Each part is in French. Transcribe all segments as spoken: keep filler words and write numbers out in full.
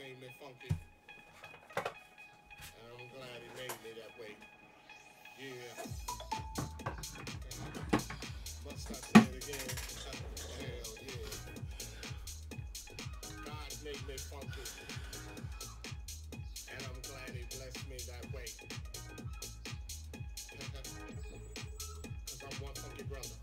made me funky. And I'm glad he made me that way. Yeah. Must I say it again? Hell yeah. God made me funky. And I'm glad he blessed me that way. Cause I'm one funky brother.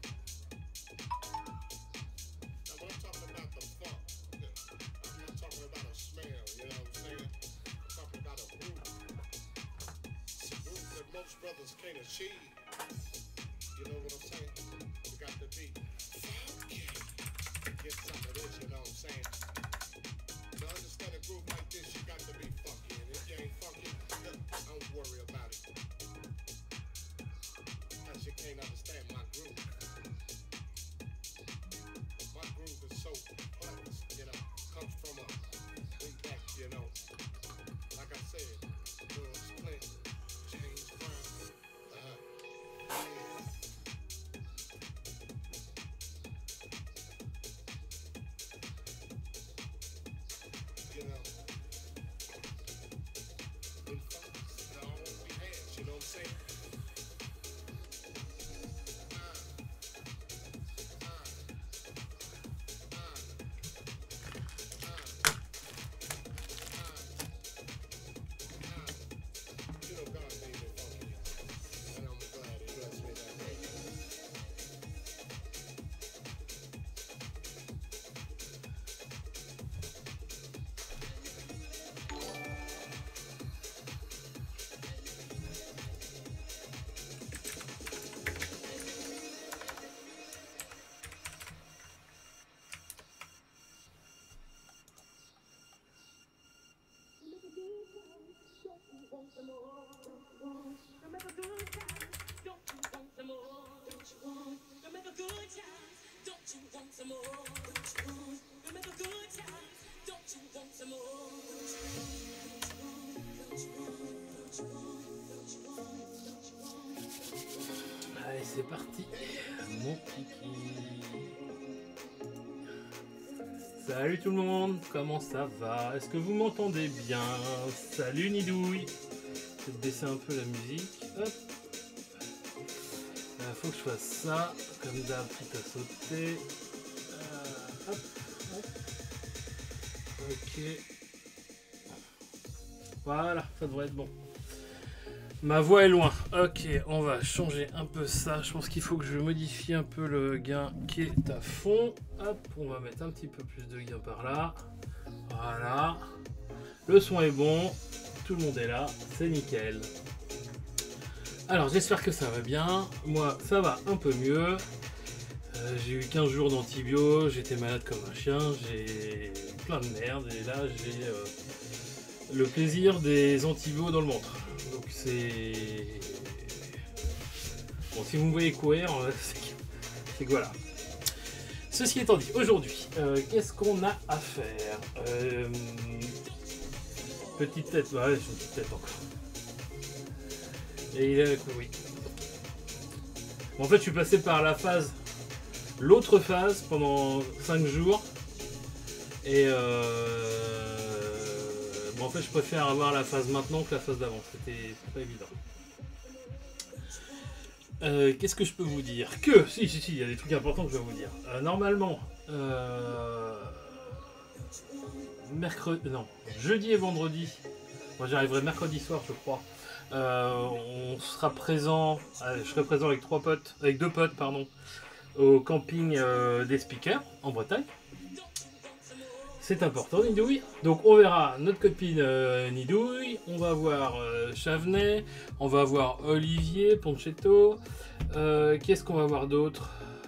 Now when I'm talking about the funk, I'm not talking about a smell, you know what I'm saying? I'm talking about a groove. It's a groove that most brothers can't achieve. You know what I'm saying? You got to be funky to get some of this, you know what I'm saying? To understand a groove like this, you got to be funky. And if you ain't funky, don't worry about it. Cause you can't understand my groove. My groove is so complex, you know, comes from a way back, you know. Like I said, Lil Splint, James Brown, uh, yeah. You know, when folks, it all we had, you know what I'm saying? You know, God made me funky, and I'm glad he blessed me that way. Remember good times, don't you want some more? Don't you want? Remember good times, don't you want some more? Don't you want? Remember good times, don't you want some more? Don't you want? Don't you want? Don't you want? Don't you want? Don't you want? Allez, c'est parti, mon kiki. Salut tout le monde, comment ça va? Est-ce que vous m'entendez bien? Salut Nidouille. Je vais baisser un peu la musique. Hop. Il faut que je fasse ça, comme d'hab, tout à sauter. Euh, hop, hop. Ok. Voilà, ça devrait être bon. Ma voix est loin. Ok, on va changer un peu ça. Je pense qu'il faut que je modifie un peu le gain qui est à fond. Hop, on va mettre un petit peu plus de gain par là. Voilà. Le son est bon. Tout le monde est là. C'est nickel. Alors, j'espère que ça va bien. Moi, ça va un peu mieux. Euh, j'ai eu quinze jours d'antibio. J'étais malade comme un chien. J'ai plein de merde. Et là, j'ai euh, le plaisir des antibiotiques dans le ventre. Donc c'est... Bon, si vous me voyez courir, c'est que voilà. Ceci étant dit, aujourd'hui, euh, qu'est-ce qu'on a à faire? euh, Petite tête, ouais, j'ai une petite tête encore. Et il est oui. Bon, en fait, je suis passé par la phase, l'autre phase, pendant cinq jours. Et euh... bon, en fait, je préfère avoir la phase maintenant que la phase d'avant. C'était pas évident. Euh, Qu'est-ce que je peux vous dire? Que, si, si, si, il y a des trucs importants que je vais vous dire. Euh, normalement, euh... mercredi, non, jeudi et vendredi, moi j'arriverai mercredi soir, je crois. Euh, on sera présent, euh, je serai présent avec trois potes, avec deux potes, pardon, au camping euh, des speakers en Bretagne. C'est important, Nidouille. Donc on verra notre copine euh, Nidouille, on va voir euh, Chavenet, on va voir Olivier Ponchetto. Euh, Qu'est-ce qu'on va voir d'autre?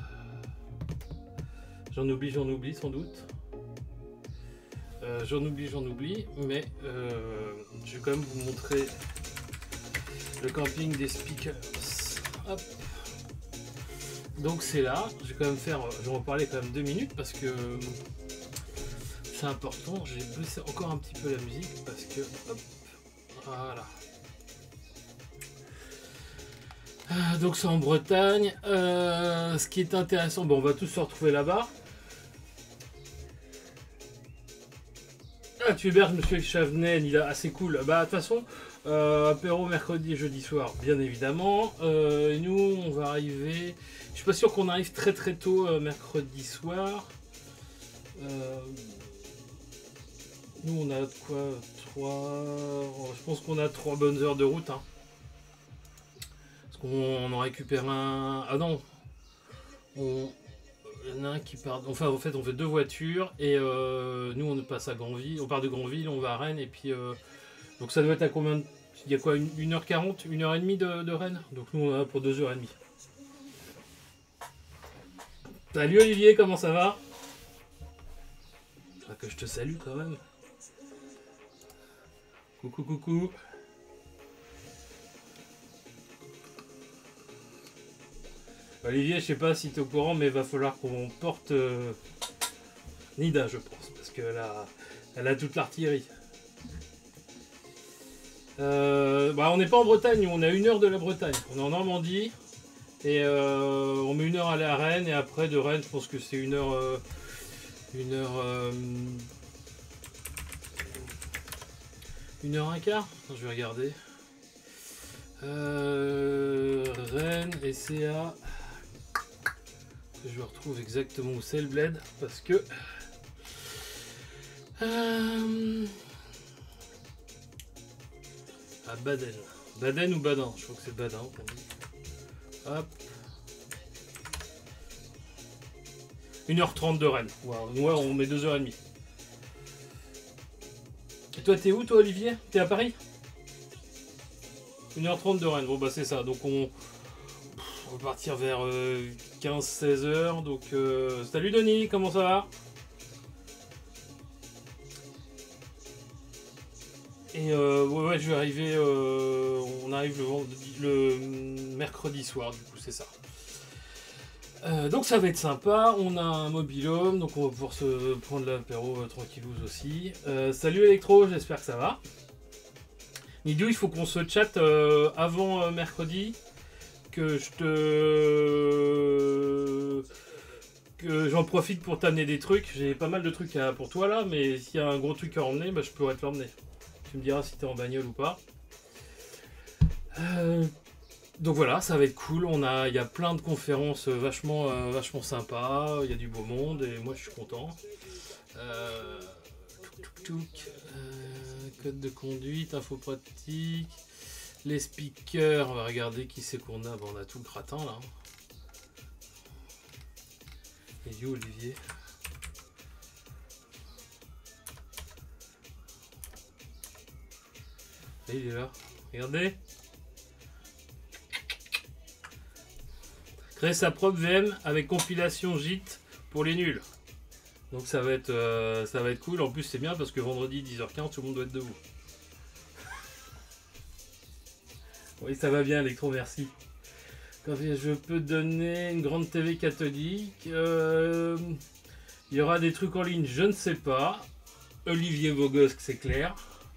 J'en oublie, j'en oublie sans doute. Euh, j'en oublie, j'en oublie, mais euh, je vais quand même vous montrer le camping des speakers. Hop. Donc c'est là, je vais quand même faire, je vais en parler quand même deux minutes parce que c'est important. J'ai baissé encore un petit peu la musique parce que, hop, voilà. Euh, donc c'est en Bretagne. Euh, ce qui est intéressant, bon, on va tous se retrouver là-bas. Euh, Ah, tu héberges Monsieur Chavenet, Nida. Ah, c'est cool. Bah, de toute façon, euh, apéro mercredi et jeudi soir, bien évidemment. Euh, nous, on va arriver. Je suis pas sûr qu'on arrive très très tôt euh, mercredi soir. Euh, nous, on a quoi? Trois. Je pense qu'on a trois bonnes heures de route. Hein. Parce qu'on en récupère un. Ah non. On. Il y en a un qui part. Enfin, en fait, on fait deux voitures et euh, nous, on passe à Granville. On part de Granville, on va à Rennes et puis. Euh, donc, ça doit être à combien de... Il y a quoi, une heure quarante, une heure trente de, de Rennes? Donc, nous, on a pour deux heures trente. Salut Olivier, comment ça va? Faudra que je te salue quand même. Coucou, coucou. Olivier, je sais pas si tu es au courant, mais il va falloir qu'on porte euh, Nida, je pense, parce qu'elle a, elle a toute l'artillerie. Euh, bah, on n'est pas en Bretagne, on est à une heure de la Bretagne. On est en Normandie, et euh, on met une heure à aller à Rennes, et après de Rennes, je pense que c'est une heure... Euh, une heure... Euh, une heure un quart. Je vais regarder. Euh, Rennes, et c'est à... Je retrouve exactement où c'est le bled parce que euh... à Baden, Baden ou Badin, je crois que c'est Badin. Hop, une heure trente de Rennes. Wow. Ouais, on met deux heures trente. Et toi, t'es où, toi, Olivier? T'es à Paris? une heure trente de Rennes. Bon, bah, c'est ça. Donc, on. On va partir vers euh, quinze seize heures. Donc, euh, salut Denis, comment ça va? Et euh, ouais, ouais, je vais arriver. Euh, on arrive le, vendredi, le mercredi soir, du coup, c'est ça. Euh, donc, ça va être sympa. On a un mobil-home, donc on va pouvoir se prendre l'apéro euh, tranquillos aussi. Euh, salut Electro, j'espère que ça va. Nidio, il faut qu'on se chatte euh, avant euh, mercredi. Que je te... que j'en profite pour t'amener des trucs. J'ai pas mal de trucs à... pour toi là, mais s'il y a un gros truc à emmener, bah, je pourrais te l'emmener. Tu me diras si t'es en bagnole ou pas. Euh... Donc voilà, ça va être cool. On a... Il y a plein de conférences vachement, euh, vachement sympas. Il y a du beau monde et moi je suis content. Euh... Touk, touk, touk. Euh... Code de conduite, info pratique. Les speakers, on va regarder qui c'est qu'on a. Bon, on a tout le gratin là. Et où Olivier? Et il est là. Regardez. Créer sa propre V M avec compilation Git pour les nuls. Donc ça va être, euh, ça va être cool. En plus c'est bien parce que vendredi dix heures quinze tout le monde doit être debout. Oui, ça va bien, Electro, merci. Quand je peux donner une grande T V catholique. Euh, il y aura des trucs en ligne, je ne sais pas. Olivier Vogosque, c'est clair.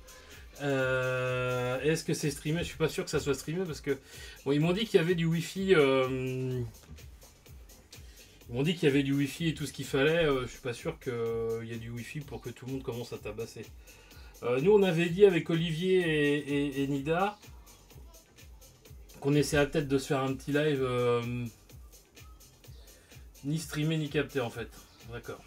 Euh, Est-ce que c'est streamé? Je suis pas sûr que ça soit streamé parce que bon, ils m'ont dit qu'il y avait du Wi-Fi. Euh, ils m'ont dit qu'il y avait du Wi-Fi et tout ce qu'il fallait. Euh, je suis pas sûr qu'il euh, y ait du Wi-Fi pour que tout le monde commence à tabasser. Euh, nous, on avait dit avec Olivier et, et, et Nida. On essaiera peut-être de se faire un petit live euh, ni streamé ni capté en fait. D'accord.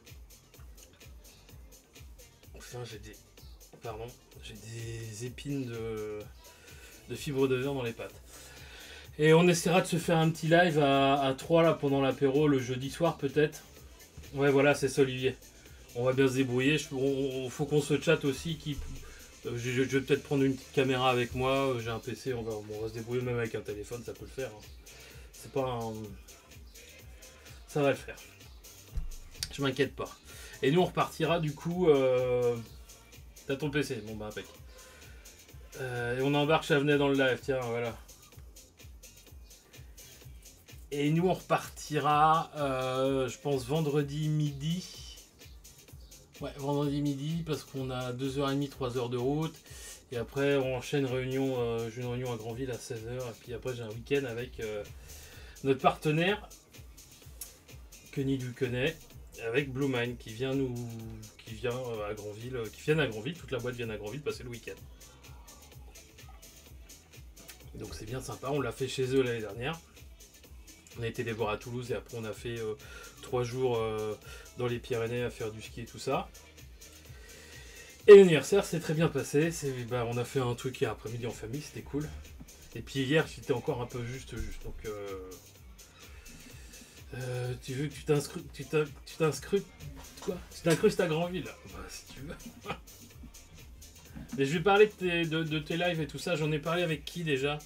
Enfin j'ai des. Pardon. J'ai des épines de, de fibre de verre dans les pattes. Et on essaiera de se faire un petit live à, à trois là pendant l'apéro le jeudi soir peut-être. Ouais voilà c'est ça Olivier. On va bien se débrouiller. Il faut qu'on se chatte aussi qui. Je, je, je vais peut-être prendre une petite caméra avec moi, j'ai un P C, on va, on va se débrouiller même avec un téléphone, ça peut le faire. Hein. C'est pas un... Ça va le faire. Je m'inquiète pas. Et nous on repartira du coup... Euh... T'as ton P C, bon bah impec. Euh, et on embarque Chavenet dans le live, tiens voilà. Et nous on repartira, euh, je pense vendredi midi. Ouais, vendredi midi, parce qu'on a deux heures trente, trois heures de route. Et après, on enchaîne réunion, euh, j'ai une réunion à Granville à seize heures. Et puis après, j'ai un week-end avec euh, notre partenaire, que Nidou connaît. avec Blue Mind qui vient nous, qui vient à Granville, qui viennent à Granville, toute la boîte vient à Granville passer le week-end. Donc c'est bien sympa, on l'a fait chez eux l'année dernière. On a été les voir à Toulouse et après on a fait euh, trois jours euh, dans les Pyrénées à faire du ski et tout ça. Et l'anniversaire s'est très bien passé, c'est, bah, on a fait un truc hier après-midi en famille, c'était cool. Et puis hier j'étais encore un peu juste juste, donc euh, euh, tu veux que tu t'inscris, tu t'inscris, quoi Tu t'incrustes à Granville, bah, si tu veux. Mais je vais parler de tes, de, de tes lives et tout ça, j'en ai parlé avec qui déjà?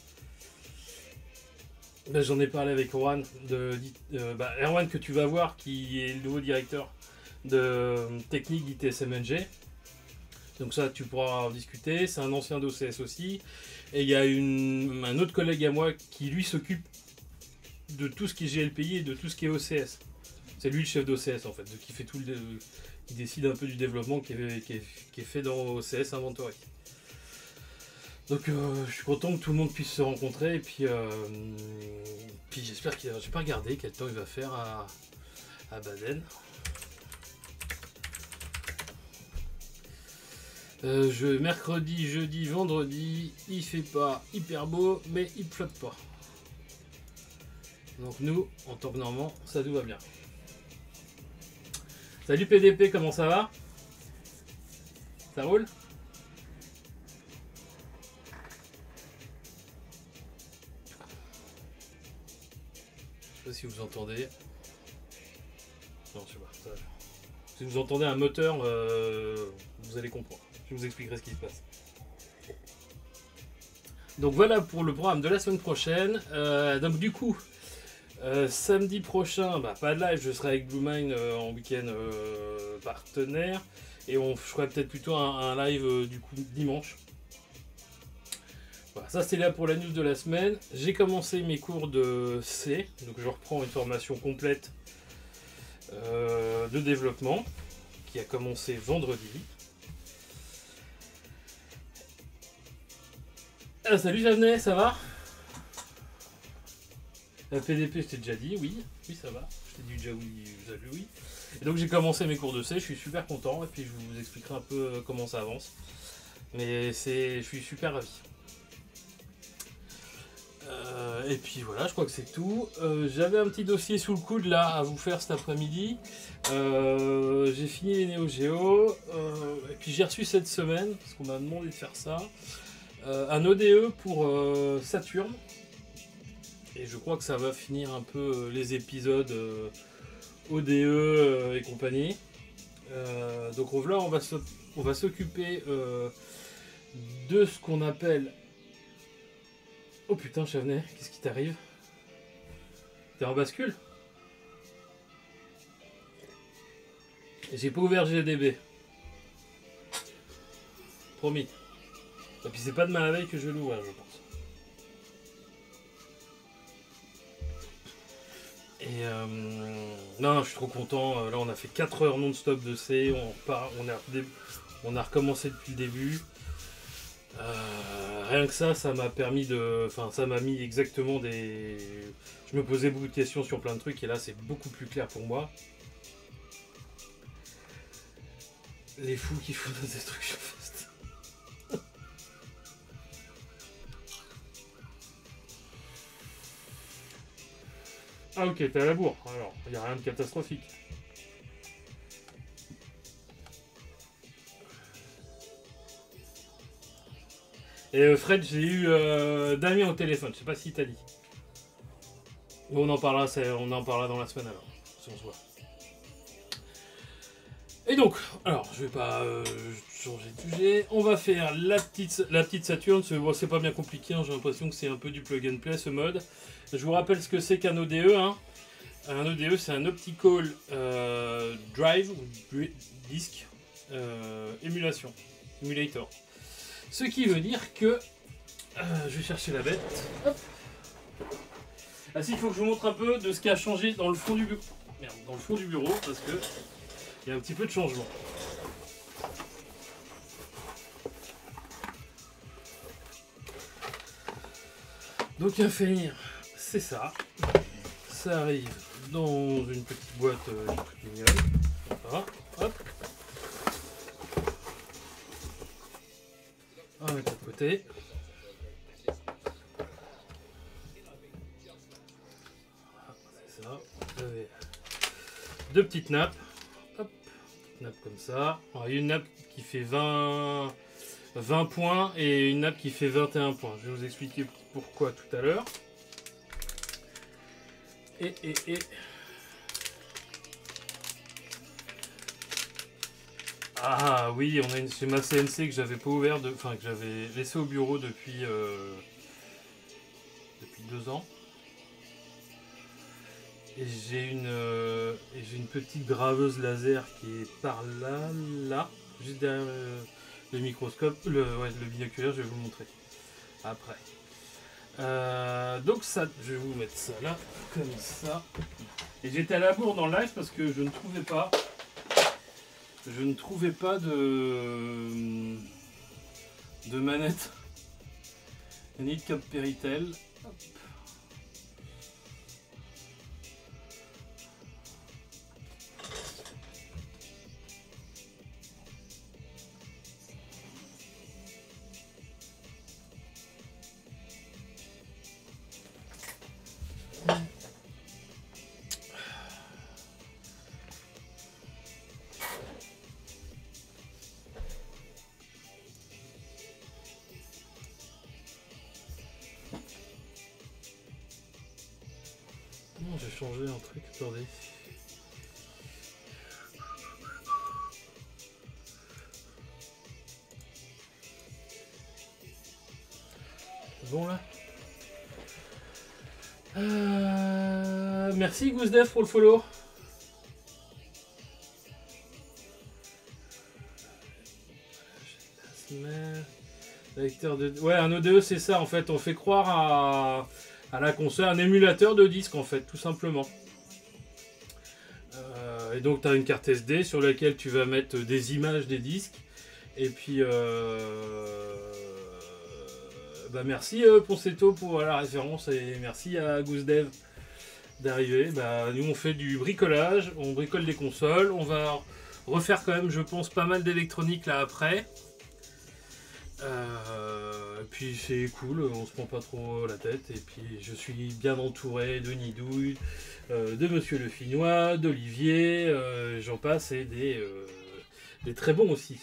Ben, j'en ai parlé avec Erwan, de, euh, bah, Erwan que tu vas voir, qui est le nouveau directeur de euh, technique d'I T S M N G. Donc ça, tu pourras en discuter. C'est un ancien d'O C S aussi. Et il y a une, un autre collègue à moi qui, lui, s'occupe de tout ce qui est G L P I et de tout ce qui est O C S. C'est lui le chef d'O C S, en fait, qui fait tout le, qui décide un peu du développement qui est, qui est, qui est fait dans O C S Inventory. Donc euh, je suis content que tout le monde puisse se rencontrer et puis, euh, puis j'espère qu'il... J'ai pas regardé quel temps il va faire à, à Baden. Euh, je, mercredi, jeudi, vendredi, il fait pas hyper beau mais il flotte pas. Donc nous, en tant que Normand, ça nous va bien. Salut P D P, comment ça va? Ça roule? Je sais pas si vous entendez. Non, je sais pas. Ça... Si vous entendez un moteur, euh, vous allez comprendre. Je vous expliquerai ce qui se passe. Donc voilà pour le programme de la semaine prochaine. Euh, donc du coup, euh, samedi prochain, bah, pas de live, je serai avec Blue Mind euh, en week-end euh, partenaire. Et on ferait peut-être plutôt un, un live euh, du coup dimanche. Voilà, ça c'est là pour la news de la semaine. J'ai commencé mes cours de C, donc je reprends une formation complète euh, de développement qui a commencé vendredi. Ah, salut Javenet, ça va? La P D P je t'ai déjà dit, oui, oui ça va, je t'ai dit déjà oui, salut oui. Et donc j'ai commencé mes cours de C, je suis super content et puis je vous expliquerai un peu comment ça avance. Mais c'est, je suis super ravi. Euh, et puis voilà, je crois que c'est tout. Euh, J'avais un petit dossier sous le coude là à vous faire cet après-midi. Euh, j'ai fini les Neo Geo. Euh, et puis j'ai reçu cette semaine, parce qu'on m'a demandé de faire ça, euh, un O D E pour euh, Saturn. Et je crois que ça va finir un peu les épisodes euh, O D E euh, et compagnie. Euh, donc là, on va s'occuper euh, de ce qu'on appelle... Oh putain, Chavenet, qu'est-ce qui t'arrive? T'es en bascule? J'ai pas ouvert G D B. Promis. Et puis c'est pas demain la veille que je vais l'ouvrir, je pense. Et euh, non, je suis trop content. Là, on a fait quatre heures non-stop de C. On, repart, on, a, on a recommencé depuis le début. Euh, rien que ça, ça m'a permis de... Enfin, ça m'a mis exactement des... Je me posais beaucoup de questions sur plein de trucs et là, c'est beaucoup plus clair pour moi. Les fous qui font des destructions fast. Ah ok, t'es à la bourre. Alors, il n'y a rien de catastrophique. Et euh, Fred, j'ai eu euh, Damien au téléphone, je sais pas si t'as dit. On en parlera, on en parlera dans la semaine alors, si on se voit. Et donc, alors, je vais pas euh, changer de sujet. On va faire la petite, la petite Saturn. C'est bon, pas bien compliqué, hein, j'ai l'impression que c'est un peu du plug and play ce mode. Je vous rappelle ce que c'est qu'un O D E. Hein. Un O D E, c'est un Optical euh, Drive ou Disk euh, Émulation, Emulator. Ce qui veut dire que... Euh, je vais chercher la bête. Hop. Ah si, il faut que je vous montre un peu de ce qui a changé dans le fond du bureau. Merde, dans le fond du bureau, parce que il y a un petit peu de changement. Donc à finir, c'est ça. Ça arrive dans une petite boîte euh, mignonne. Voilà, hop. On va mettre de côté. Voilà, c'est ça. Vous avez deux petites nappes. Hop, petite nappe comme ça. Alors, il y a une nappe qui fait vingt, vingt points et une nappe qui fait vingt et un points. Je vais vous expliquer pourquoi tout à l'heure. Et, et, et. Ah oui, on a une schéma C N C que j'avais pas ouvert, de, enfin que j'avais laissé au bureau depuis euh, depuis deux ans. Et j'ai une euh, et j'ai une petite graveuse laser qui est par là, là, juste derrière le, le microscope, le, ouais, le binoculaire. Je vais vous le montrer après. Euh, donc ça, je vais vous mettre ça là, comme ça. Et j'étais à la bourre dans le live parce que je ne trouvais pas. Je ne trouvais pas de, de manette ni de cap Péritel. Hop. Non, j'ai changé un truc, attendez. Bon là. Euh, merci Gousdev pour le follow. Lecteur de... Ouais, un O D E c'est ça en fait, on fait croire à, à la console, un émulateur de disque en fait, tout simplement. Euh, et donc tu as une carte S D sur laquelle tu vas mettre des images des disques. Et puis, euh... bah merci euh, Ponceto pour la référence et merci à Gousdev d'arriver. Bah, nous on fait du bricolage, on bricole des consoles, on va refaire quand même je pense pas mal d'électronique là après. Euh, puis c'est cool, on se prend pas trop la tête et puis je suis bien entouré de Nidouille, euh, de Monsieur Le Finois, d'Olivier, euh, j'en passe et des, euh, des très bons aussi.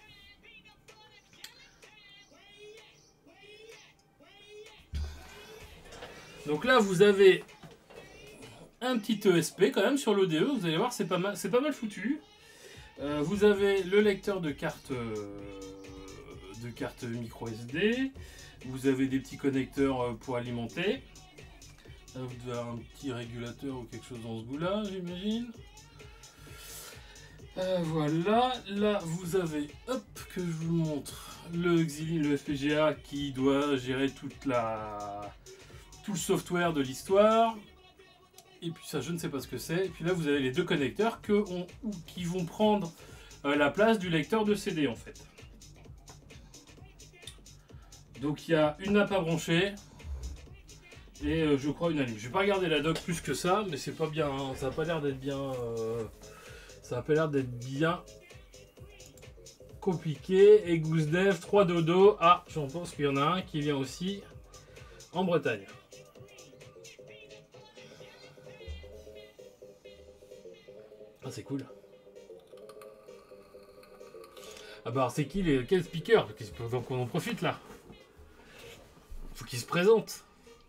Donc là vous avez un petit E S P quand même sur l'O D E, vous allez voir c'est pas mal, c'est pas mal foutu. Euh, vous avez le lecteur de carte euh, de carte micro S D, vous avez des petits connecteurs pour alimenter, vous devez avoir un petit régulateur ou quelque chose dans ce goût là j'imagine. Euh, voilà, là vous avez, hop, que je vous montre, le Xilinx, le F P G A qui doit gérer toute la, tout le software de l'histoire. Et puis ça je ne sais pas ce que c'est. Et puis là vous avez les deux connecteurs que on, ou, qui vont prendre euh, la place du lecteur de C D en fait. Donc il y a une nappe à brancher et euh, je crois une allumette. Je vais pas regarder la doc plus que ça, mais c'est pas bien, hein, ça a pas l'air d'être bien, euh, ça a pas l'air d'être bien compliqué. Et Gousdev trois dodo. Ah, j'en pense qu'il y en a un qui vient aussi en Bretagne. Ah c'est cool. Ah bah c'est qui les quel speaker? Donc on en profite là. Faut qu'il se présente.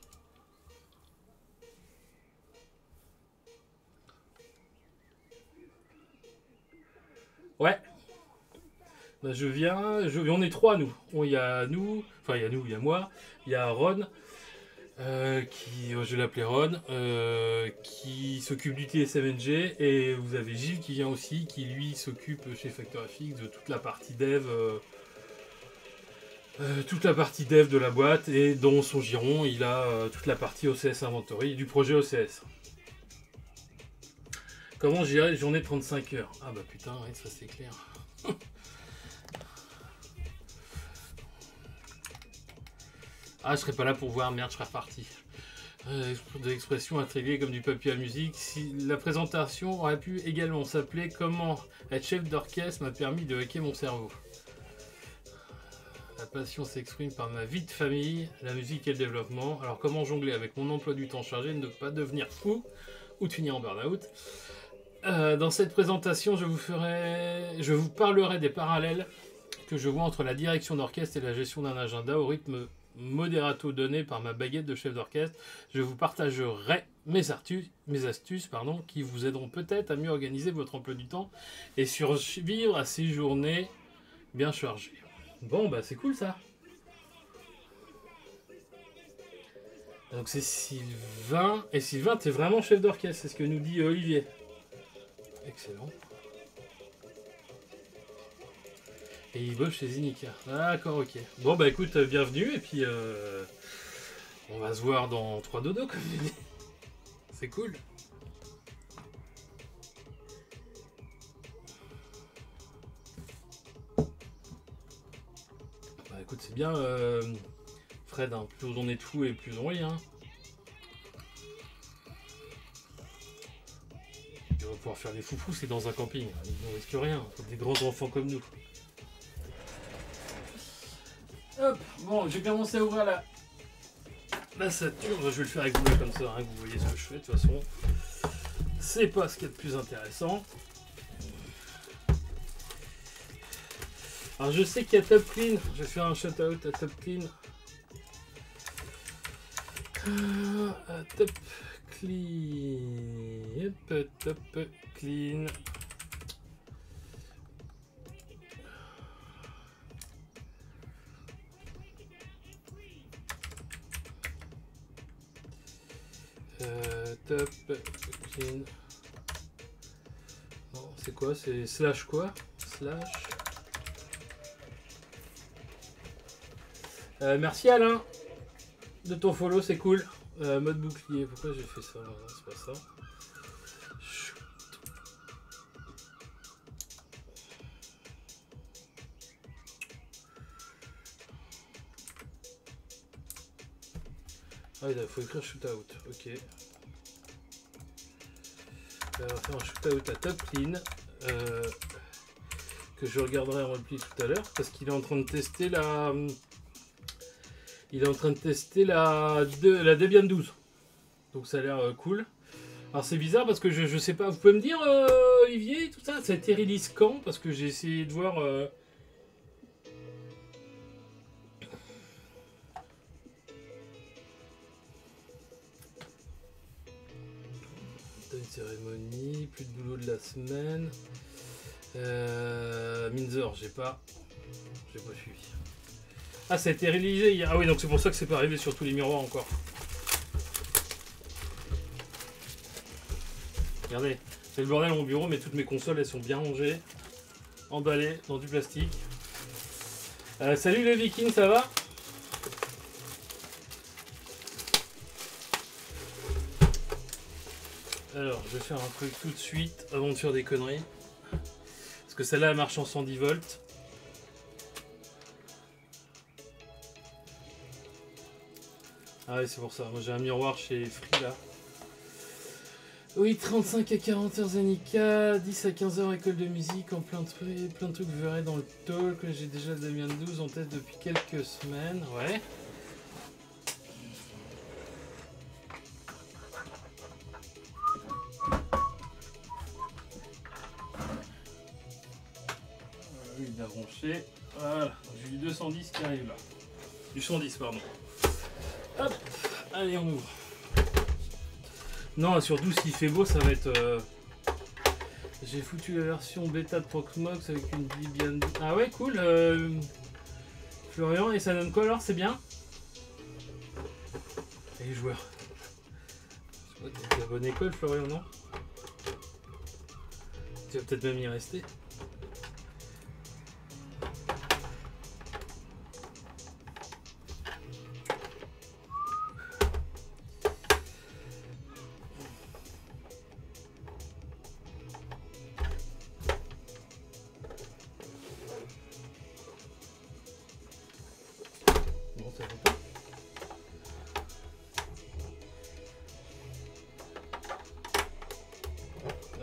Ouais. Bah, je viens, je, on est trois nous. Il y a nous, enfin il y a nous, il y a moi, il y a Ron, euh, qui, je l'appelais Ron, euh, qui s'occupe du T S M N G, et vous avez Gilles qui vient aussi, qui lui s'occupe chez Factor F X de toute la partie dev. Euh, Euh, toute la partie dev de la boîte et dans son giron il a euh, toute la partie O C S Inventory du projet O C S. Comment gérer les journées de trente-cinq heures? Ah bah putain, ouais, ça c'est clair. Ah je serais pas là pour voir, merde je serais reparti. Euh, de l'expression intriguée comme du papier à musique. Si la présentation aurait pu également s'appeler Comment être chef d'orchestre m'a permis de hacker mon cerveau. La passion s'exprime par ma vie de famille, la musique et le développement. Alors comment jongler avec mon emploi du temps chargé, ne pas devenir fou ou de finir en burn-out. Euh, dans cette présentation, je vous ferai, je vous parlerai des parallèles que je vois entre la direction d'orchestre et la gestion d'un agenda au rythme modérato donné par ma baguette de chef d'orchestre. Je vous partagerai mes, artus, mes astuces pardon, qui vous aideront peut-être à mieux organiser votre emploi du temps et survivre à ces journées bien chargées. Bon, bah c'est cool ça. Donc c'est Sylvain. Et Sylvain, t'es vraiment chef d'orchestre, c'est ce que nous dit Olivier. Excellent. Et il bosse chez Zinica. D'accord, ok. Bon, bah écoute, bienvenue. Et puis, euh, on va se voir dans trois dodo, comme tu dis. C'est cool. Bah écoute, c'est bien, euh, Fred. Hein. Plus on est de fous et plus on rit. Hein. Et on va pouvoir faire des foufous, c'est dans un camping. On risque rien. Faut des grands enfants comme nous. Hop, bon, j'ai commencé à ouvrir la, la Saturne. Je vais le faire avec vous là comme ça, hein, que vous voyez ce que je fais. De toute façon, c'est pas ce qu'il y a de plus intéressant. Alors, je sais qu'il y a Top Clean. Je vais faire un shout-out à Top Clean. Euh, à Top Clean. Hop, Top Clean. Euh, top clean. Non, c'est quoi? C'est slash quoi? Slash. Euh, merci Alain de ton follow, c'est cool. Euh, mode bouclier, pourquoi j'ai fait ça? Non, c'est pas ça. Chut. Ah, il faut écrire shootout, ok. On va faire un shootout à Top Clean euh, que je regarderai en repli tout à l'heure parce qu'il est en train de tester la. Il est en train de tester la, de, la Debian douze. Donc ça a l'air euh, cool. Alors c'est bizarre parce que je, je sais pas. Vous pouvez me dire, euh, Olivier, tout ça? Ça a été release quand? Parce que j'ai essayé de voir. Euh, Une cérémonie, plus de boulot de la semaine. Euh, Minzer, j'ai pas, j'ai pas suivi. Ah, ça a été réalisé hier. Ah oui, donc c'est pour ça que c'est pas arrivé sur tous les miroirs encore. Regardez, c'est le bordel mon bureau, mais toutes mes consoles elles sont bien rangées, emballées dans du plastique. Euh, salut le Viking, ça va? Alors, je vais faire un truc tout de suite avant de faire des conneries. Parce que celle-là, elle marche en cent dix volts. Ah oui, c'est pour ça. Moi, j'ai un miroir chez Free, là. Oui, trente-cinq à quarante heures Zanika, dix à quinze heures école de musique, en plein de trucs, plein de trucs que vous verrez dans le talk. J'ai déjà le Debian douze en test depuis quelques semaines. Ouais. Il a branché. Voilà, j'ai du deux cent dix qui arrive là. Du cent dix, pardon. Hop, allez, on ouvre. Non, surtout s'il fait beau, ça va être. Euh... J'ai foutu la version bêta de Proxmox avec une Debian. Ah ouais, cool. Euh... Florian, et ça donne quoi alors? C'est bien? Et les joueurs. T'es à bonne école, Florian, non? Tu vas peut-être même y rester.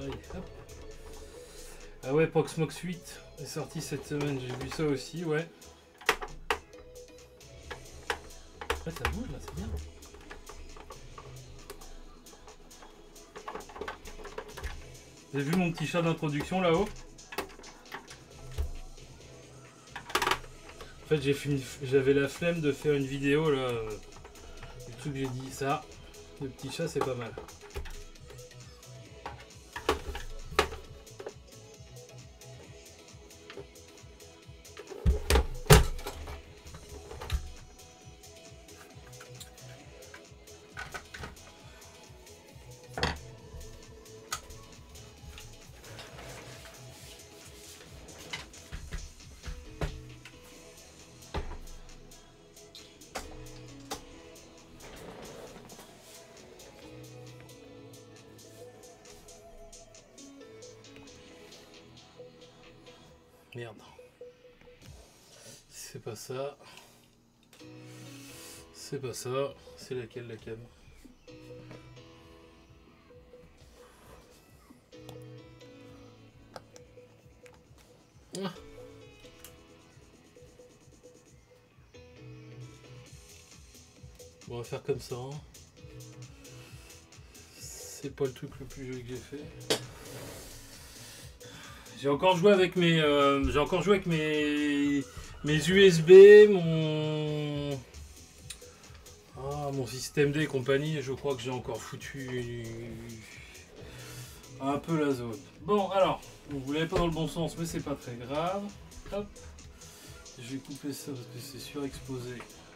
Allez, hop. Ah ouais, Proxmox huit est sorti cette semaine, j'ai vu ça aussi, ouais. Ah, ça bouge là, c'est bien. Vous avez vu mon petit chat d'introduction là-haut? En fait, j'ai fini, j'avais la flemme de faire une vidéo là. Du truc que j'ai dit, ça, le petit chat, c'est pas mal. Merde. C'est pas ça. C'est pas ça. C'est laquelle la cam? Ah. Bon, on va faire comme ça. Hein. C'est pas le truc le plus joli que j'ai fait. J'ai encore joué avec mes, euh, j'ai encore joué avec mes, mes U S B, mon, ah, mon système D et compagnie. Je crois que j'ai encore foutu un peu la zone. Bon, alors, vous l'avez pas dans le bon sens, mais c'est pas très grave. Hop, je vais couper ça parce que c'est surexposé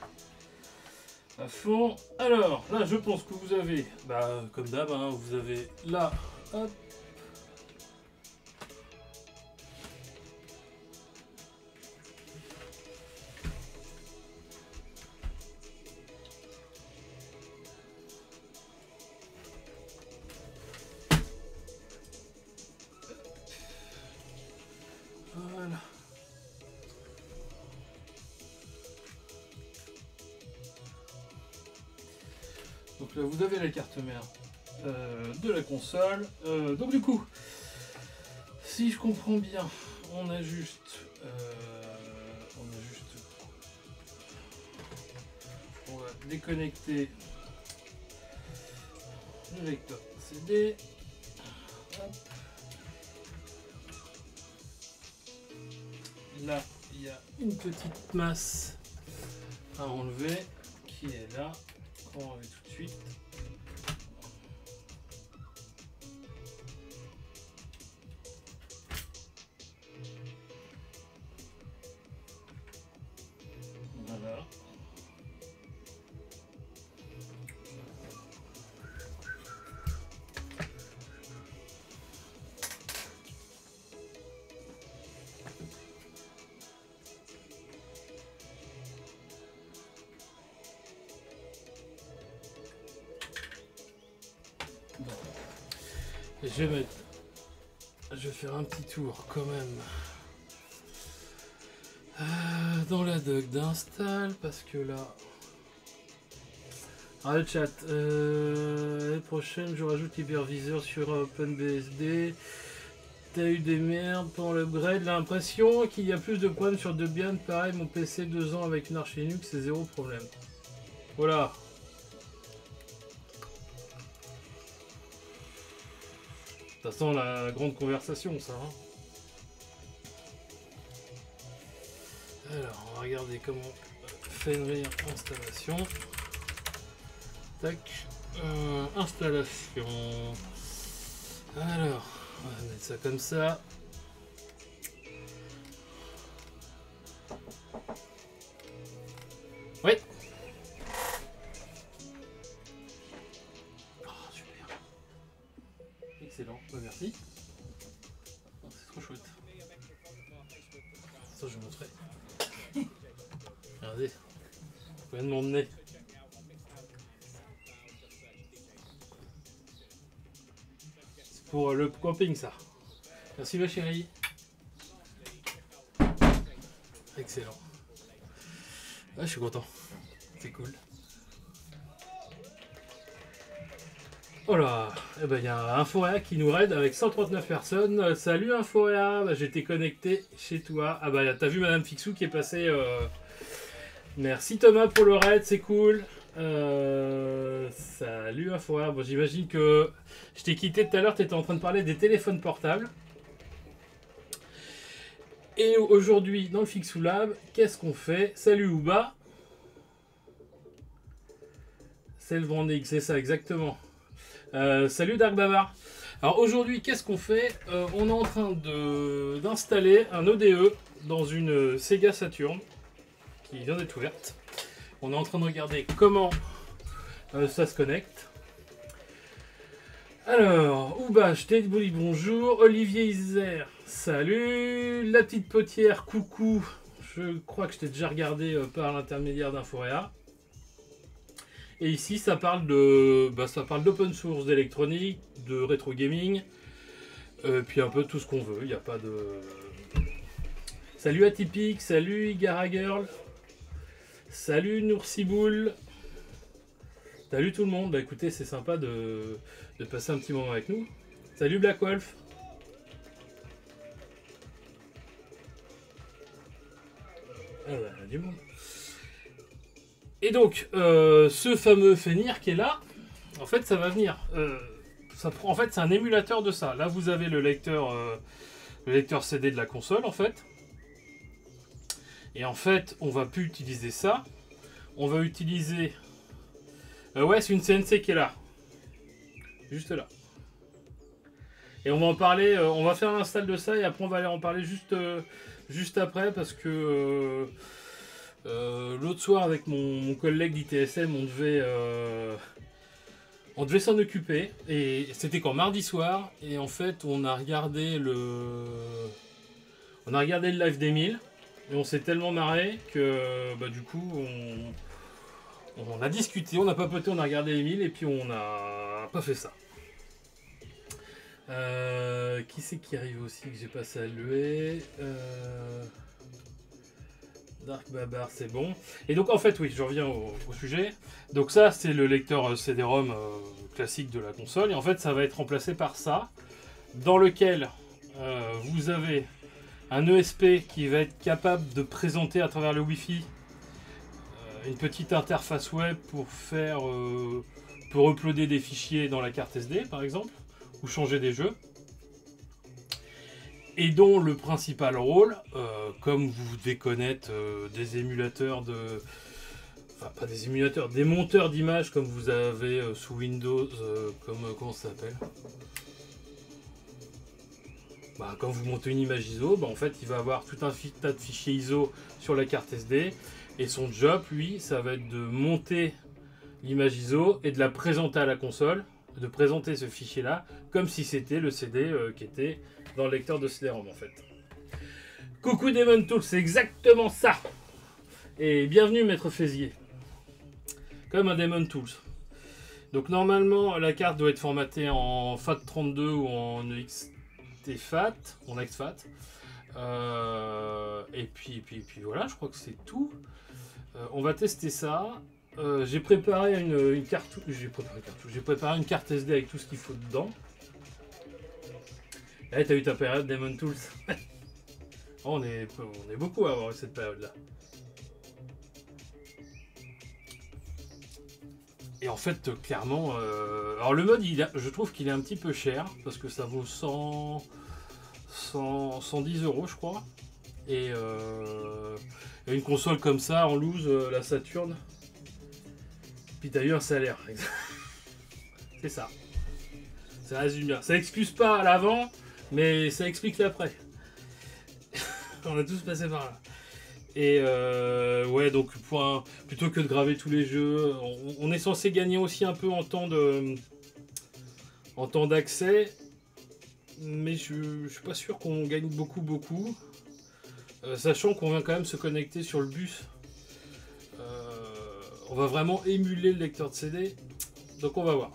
à fond. Alors, là, je pense que vous avez, bah, comme d'hab, hein, vous avez là, hop. Voilà. Donc là vous avez la carte mère euh, de la console. Euh, donc du coup, si je comprends bien, on a juste, euh, on a juste, on va déconnecter le lecteur C D. Hop. Là, il y a une petite masse à enlever qui est là. On va enlever tout de suite. Voilà. Et je vais mettre, je vais faire un petit tour quand même euh, dans la doc d'install parce que là, ah, le chat, euh, l'année prochaine je rajoute l'hyperviseur sur OpenBSD. T'as eu des merdes pendant l'upgrade, l'impression qu'il y a plus de problèmes sur Debian. Pareil, mon P C deux ans avec une Arch Linux, c'est zéro problème. Voilà. Ça sent la grande conversation, ça. Hein. Alors, on va regarder comment faire une réinstallation. Tac. Euh, installation. Alors, on va mettre ça comme ça. Oui. Excellent, bah merci. Oh, c'est trop chouette. Ça je vous montrerai. Regardez, vous venez de m'emmener. C'est pour le camping ça. Merci ma chérie. Excellent. Ah, je suis content. C'est cool. Oh là, Eh ben, il y a Inforéa qui nous raid avec cent trente-neuf personnes. Euh, salut Inforéa, bah, j'étais connecté chez toi. Ah bah t'as vu Madame Fixou qui est passée. Euh... Merci Thomas pour le raid, c'est cool. Euh... Salut Inforéa. Bon, j'imagine que je t'ai quitté tout à l'heure, tu étais en train de parler des téléphones portables. Et aujourd'hui, dans le Fixou Lab, qu'est-ce qu'on fait? Salut Ouba. C'est le Vendée, c'est ça exactement. Euh, salut Dark Bavard. Alors aujourd'hui, qu'est-ce qu'on fait? euh, On est en train de d'installer un O D E dans une Sega Saturn qui vient d'être ouverte. On est en train de regarder comment euh, ça se connecte. Alors, Ouba, je t'ai dit bonjour. Olivier Isère, salut. La petite potière, coucou. Je crois que je t'ai déjà regardé euh, par l'intermédiaire d'Inforéa. Et ici, ça parle de, bah, ça parle d'open source, d'électronique, de rétro gaming, euh, puis un peu tout ce qu'on veut. Il n'y a pas de. Salut Atypique, salut Igara Girl, salut Noursiboul, salut tout le monde. Bah écoutez, c'est sympa de, de passer un petit moment avec nous. Salut Black Wolf. Ah bah, du monde. Et donc, euh, ce fameux Fenir qui est là, en fait, ça va venir. Euh, ça prend, en fait, c'est un émulateur de ça. Là, vous avez le lecteur, euh, le lecteur C D de la console, en fait. Et en fait, on va plus utiliser ça. On va utiliser... Euh, ouais, c'est une C N C qui est là. Juste là. Et on va en parler, euh, on va faire l'install de ça et après on va aller en parler juste, euh, juste après parce que... Euh, Euh, l'autre soir avec mon, mon collègue d'I T S M on devait euh, on devait s'en occuper et c'était quand mardi soir et en fait on a regardé le on a regardé le live d'Emile et on s'est tellement marré que bah, du coup on, on a discuté, on a papoté, on a regardé Emile et puis on a pas fait ça. Euh, qui c'est qui arrive aussi que j'ai pas salué euh... Dark Babar, c'est bon. Et donc en fait, oui, je reviens au, au sujet. Donc ça, c'est le lecteur C D ROM euh, classique de la console. Et en fait, ça va être remplacé par ça, dans lequel euh, vous avez un E S P qui va être capable de présenter à travers le Wi-Fi euh, une petite interface web pour faire, euh, pour uploader des fichiers dans la carte S D, par exemple, ou changer des jeux. Et dont le principal rôle, euh, comme vous devez connaître euh, des émulateurs de... Enfin, pas des émulateurs, des monteurs d'images comme vous avez euh, sous Windows, euh, comme... Euh, comment ça s'appelle bah, quand vous montez une image I S O, bah, en fait, il va avoir tout un tas de fichiers I S O sur la carte S D. Et son job, lui, ça va être de monter l'image I S O et de la présenter à la console, de présenter ce fichier-là, comme si c'était le C D euh, qui était... dans le lecteur de C D ROM en fait. Coucou Demon Tools, c'est exactement ça. Et bienvenue Maître Fézier. Comme un Demon Tools. Donc normalement la carte doit être formatée en FAT trente-deux ou en E X T FAT, en X FAT. Euh, et puis, et puis, et puis voilà, je crois que c'est tout. Euh, on va tester ça. Euh, j'ai préparé une, une carte. J'ai préparé une carte. J'ai préparé une carte S D avec tout ce qu'il faut dedans. Eh, t'as eu ta période Demon Tools. Oh, on, est, on est beaucoup à avoir eu cette période-là. Et en fait, clairement... Euh... Alors le mode, il a... je trouve qu'il est un petit peu cher, parce que ça vaut cent... cent... cent dix euros, je crois. Et euh... une console comme ça, en loose, euh, la Saturn. Puis t'as eu un salaire. C'est ça. Ça résume bien. Ça excuse pas à l'avant, mais ça explique l'après. On a tous passé par là. Et euh, ouais, donc pour un, plutôt que de graver tous les jeux, on, on est censé gagner aussi un peu en temps de, en temps d'accès, mais je, je suis pas sûr qu'on gagne beaucoup beaucoup, euh, sachant qu'on va quand même se connecter sur le bus. Euh, on va vraiment émuler le lecteur de C D, donc on va voir.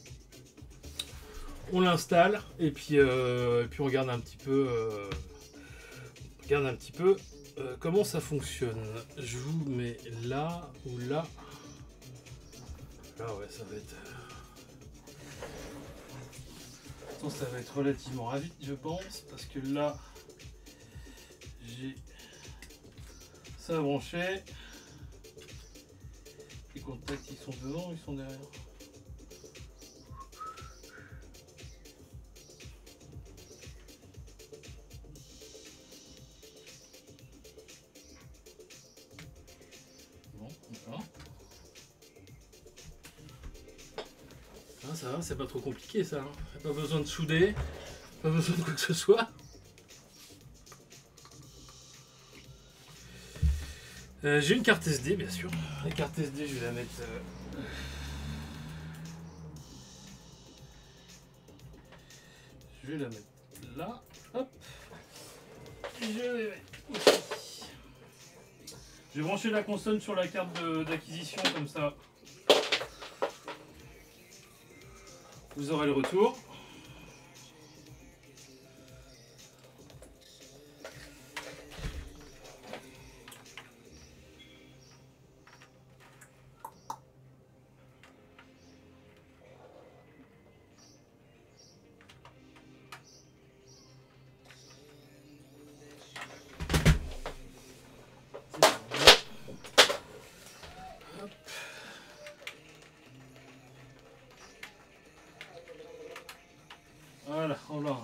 On l'installe et puis, euh, et puis on regarde un petit peu, euh, on regarde un petit peu euh, comment ça fonctionne. Je vous mets là ou là. Là ouais, ça va être. Pourtant, ça va être relativement vite, je pense, parce que là, j'ai ça branché. Les contacts, ils sont devant ou ils sont derrière? Bon, d'accord. Ah, ça va, c'est pas trop compliqué ça. Hein. Pas besoin de souder, pas besoin de quoi que ce soit. Euh, j'ai une carte S D, bien sûr. La carte S D, je vais la mettre. Euh... Je vais la mettre là. Hop. Je vais mettre ici. Je vais brancher la console sur la carte d'acquisition, comme ça. Vous aurez le retour. Voilà, on l'a.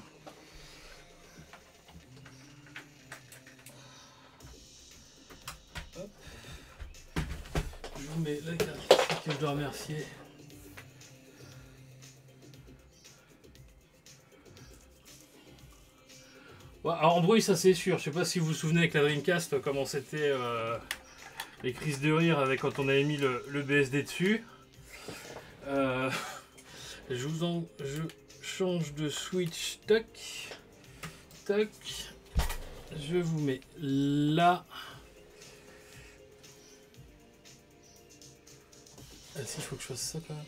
Hop. Je vous mets la carte ici que je dois remercier. Ouais, alors en bruit, ça c'est sûr. Je sais pas si vous vous souvenez avec la Dreamcast comment c'était euh, les crises de rire avec quand on avait mis le, le B S D dessus. Euh, je vous en, je change de switch. Tac, tac. Je vous mets là. Ah si, il faut que je fasse ça quand même.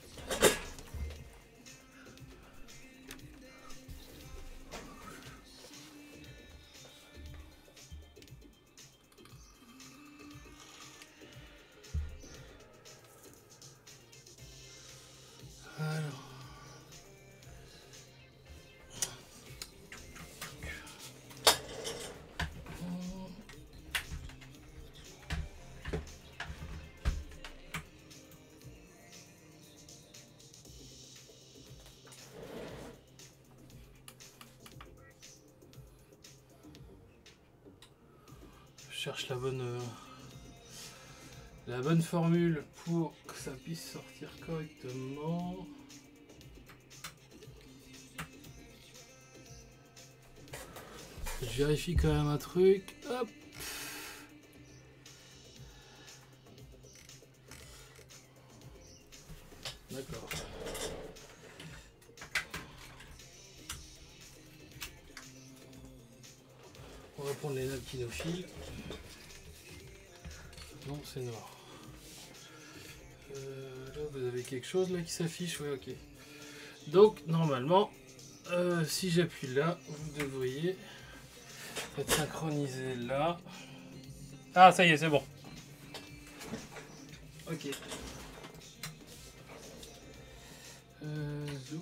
Alors. Je cherche la bonne euh, la bonne formule pour que ça puisse sortir correctement. Je vérifie quand même un truc. Hop. D'accord. On va prendre les nappes kinophiles. Non, c'est noir. Euh, là, vous avez quelque chose là qui s'affiche. Oui, ok. Donc, normalement, euh, si j'appuie là, vous devriez être synchronisé là. Ah, ça y est, c'est bon. Ok. Euh, zoom.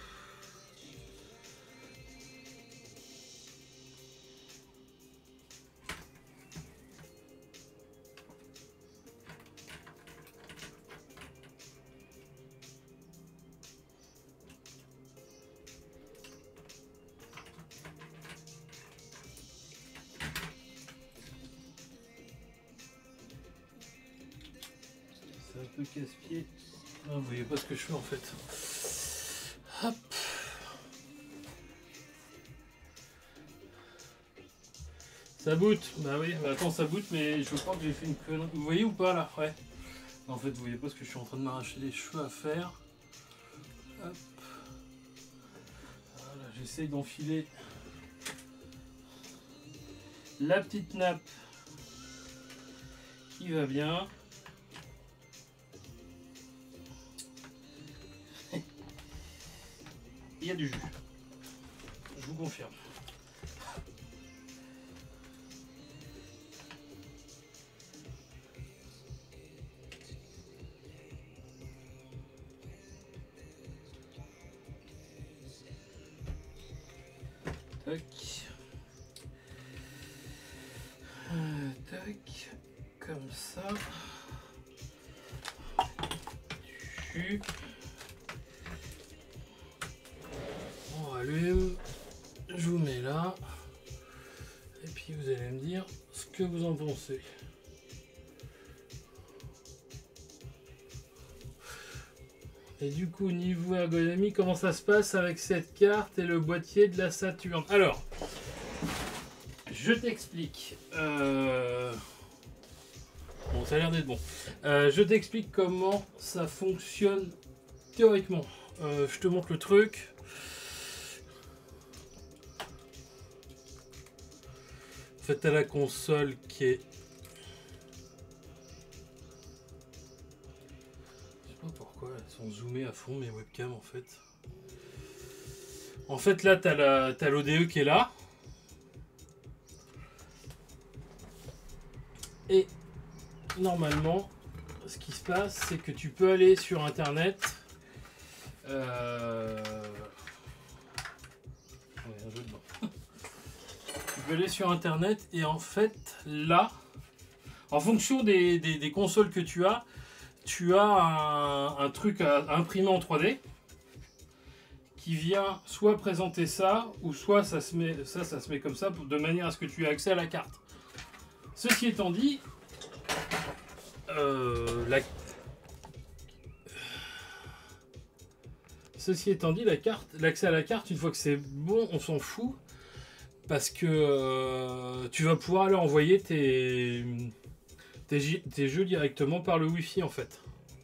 C'est un peu casse-pied. Ah, vous voyez pas ce que je fais en fait. Hop. Ça boot. Bah oui, bah attends, ça boot, mais je crois que j'ai fait une connerie. Vous voyez ou pas là? Ouais. En fait, vous voyez pas ce que je suis en train de m'arracher les cheveux à faire. Hop. Voilà, j'essaye d'enfiler la petite nappe qui va bien. Il y a du jus, je vous confirme. Tac. Euh, tac. Comme ça. Dessus. On rallume. Je vous mets là. Et puis vous allez me dire ce que vous en pensez. Et du coup, niveau ergonomie, comment ça se passe avec cette carte et le boîtier de la Saturn? Alors, je t'explique. Euh... Bon, ça a l'air d'être bon. Euh, je t'explique comment ça fonctionne théoriquement. Euh, je te montre le truc. En fait, t'as la console qui est... Elles sont zoomées à fond mes webcams en fait. En fait là t'as la t'as l'O D E qui est là. Et normalement ce qui se passe c'est que tu peux aller sur internet. Euh... Ouais, un jeu de bain. Tu peux aller sur internet et en fait là, en fonction des, des, des consoles que tu as, tu as un, un truc à imprimer en trois D qui vient soit présenter ça, ou soit ça se met, ça, ça se met comme ça, de manière à ce que tu aies accès à la carte. Ceci étant dit, euh, la... Ceci étant dit, la carte, l'accès à la carte, une fois que c'est bon, on s'en fout, parce que euh, tu vas pouvoir aller envoyer tes... Tes, tes jeux directement par le Wi-Fi en fait.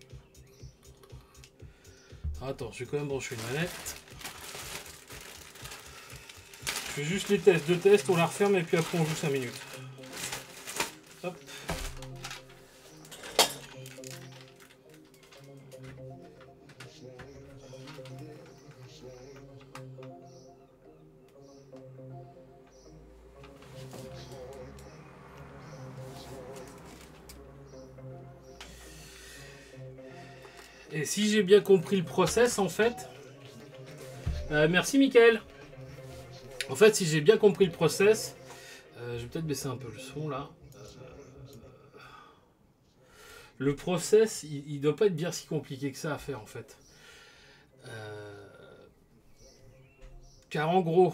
Attends, je vais quand même brancher une manette. Je fais juste les tests, deux tests, on la referme et puis après on joue cinq minutes. Hop. Et si j'ai bien compris le process, en fait... Euh, merci, Mickaël. En fait, si j'ai bien compris le process... Euh, je vais peut-être baisser un peu le son, là. Euh, le process, il ne doit pas être bien si compliqué que ça à faire, en fait. Euh, car en gros...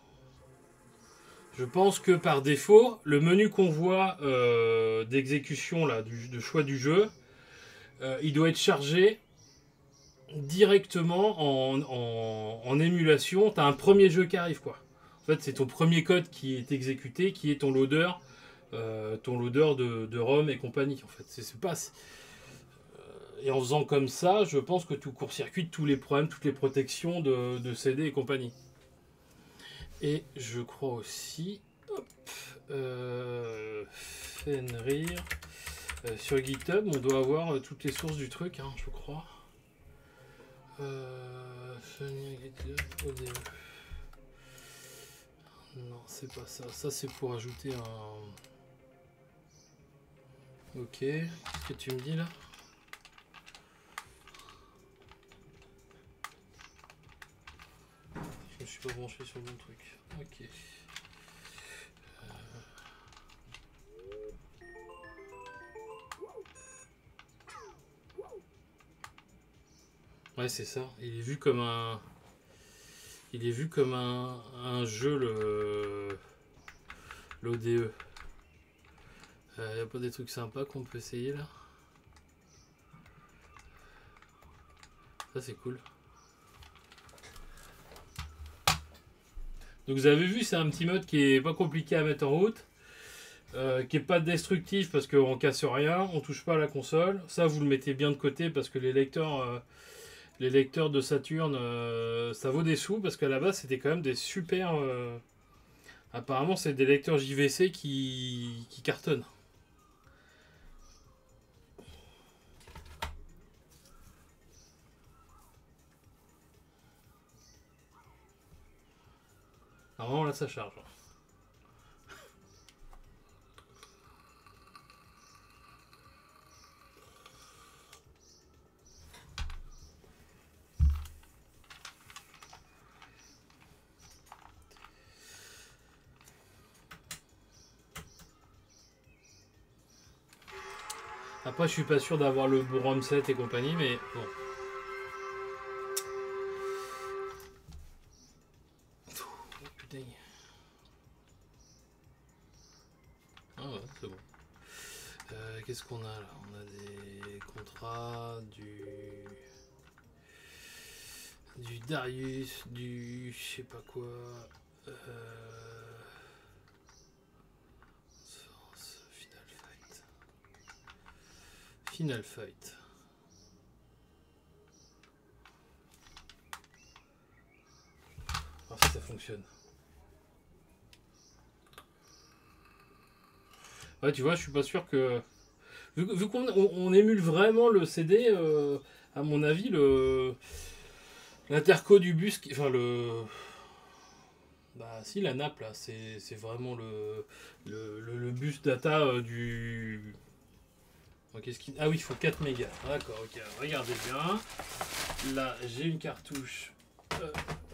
Je pense que par défaut, le menu qu'on voit euh, d'exécution, là, du, de choix du jeu, euh, il doit être chargé... directement en, en, en émulation. Tu as un premier jeu qui arrive quoi. En fait c'est ton premier code qui est exécuté, qui est ton loader, euh, ton loader de, de ROM et compagnie en fait. C'est, c'est pas, c'est... Et en faisant comme ça, je pense que tu court-circuites tous les problèmes, toutes les protections de, de C D et compagnie. Et je crois aussi, hop, euh, Fenrir, euh, sur GitHub, on doit avoir euh, toutes les sources du truc, hein, je crois. Euh, O D E. Non, c'est pas ça. Ça, c'est pour ajouter un... Ok. Qu'est-ce que tu me dis, là? Je me suis pas branché sur le bon truc. Ok. Ouais, c'est ça. Il est vu comme un... Il est vu comme un, un jeu, le... l'O D E. Il euh, n'y a pas des trucs sympas qu'on peut essayer, là? Ça, c'est cool. Donc, vous avez vu, c'est un petit mode qui est pas compliqué à mettre en route. Euh, qui est pas destructif parce qu'on casse rien, on touche pas à la console. Ça, vous le mettez bien de côté parce que les lecteurs... Euh, Les lecteurs de Saturn, euh, ça vaut des sous parce qu'à la base c'était quand même des super... Euh, apparemment c'est des lecteurs J V C qui, qui cartonnent. Normalement là ça charge. Après, je suis pas sûr d'avoir le bon ROM set et compagnie, mais bon. Oh, putain. Ah ouais, c'est bon. Euh, Qu'est-ce qu'on a là? On a des contrats, du... du Darius, du... je sais pas quoi... Euh... Final Fight. Final Fight. Alors si ça fonctionne. Ouais, tu vois, je suis pas sûr que... Vu, vu qu'on on, on émule vraiment le C D, euh, à mon avis, le... l'interco du bus... qui- Enfin, le... Bah si, la nappe, là, c'est c'est vraiment le, le, le, le bus data euh, du... Oh, qu'est-ce qui... Ah oui, il faut quatre mégas. D'accord, ok. Regardez bien. Là, j'ai une cartouche. Euh,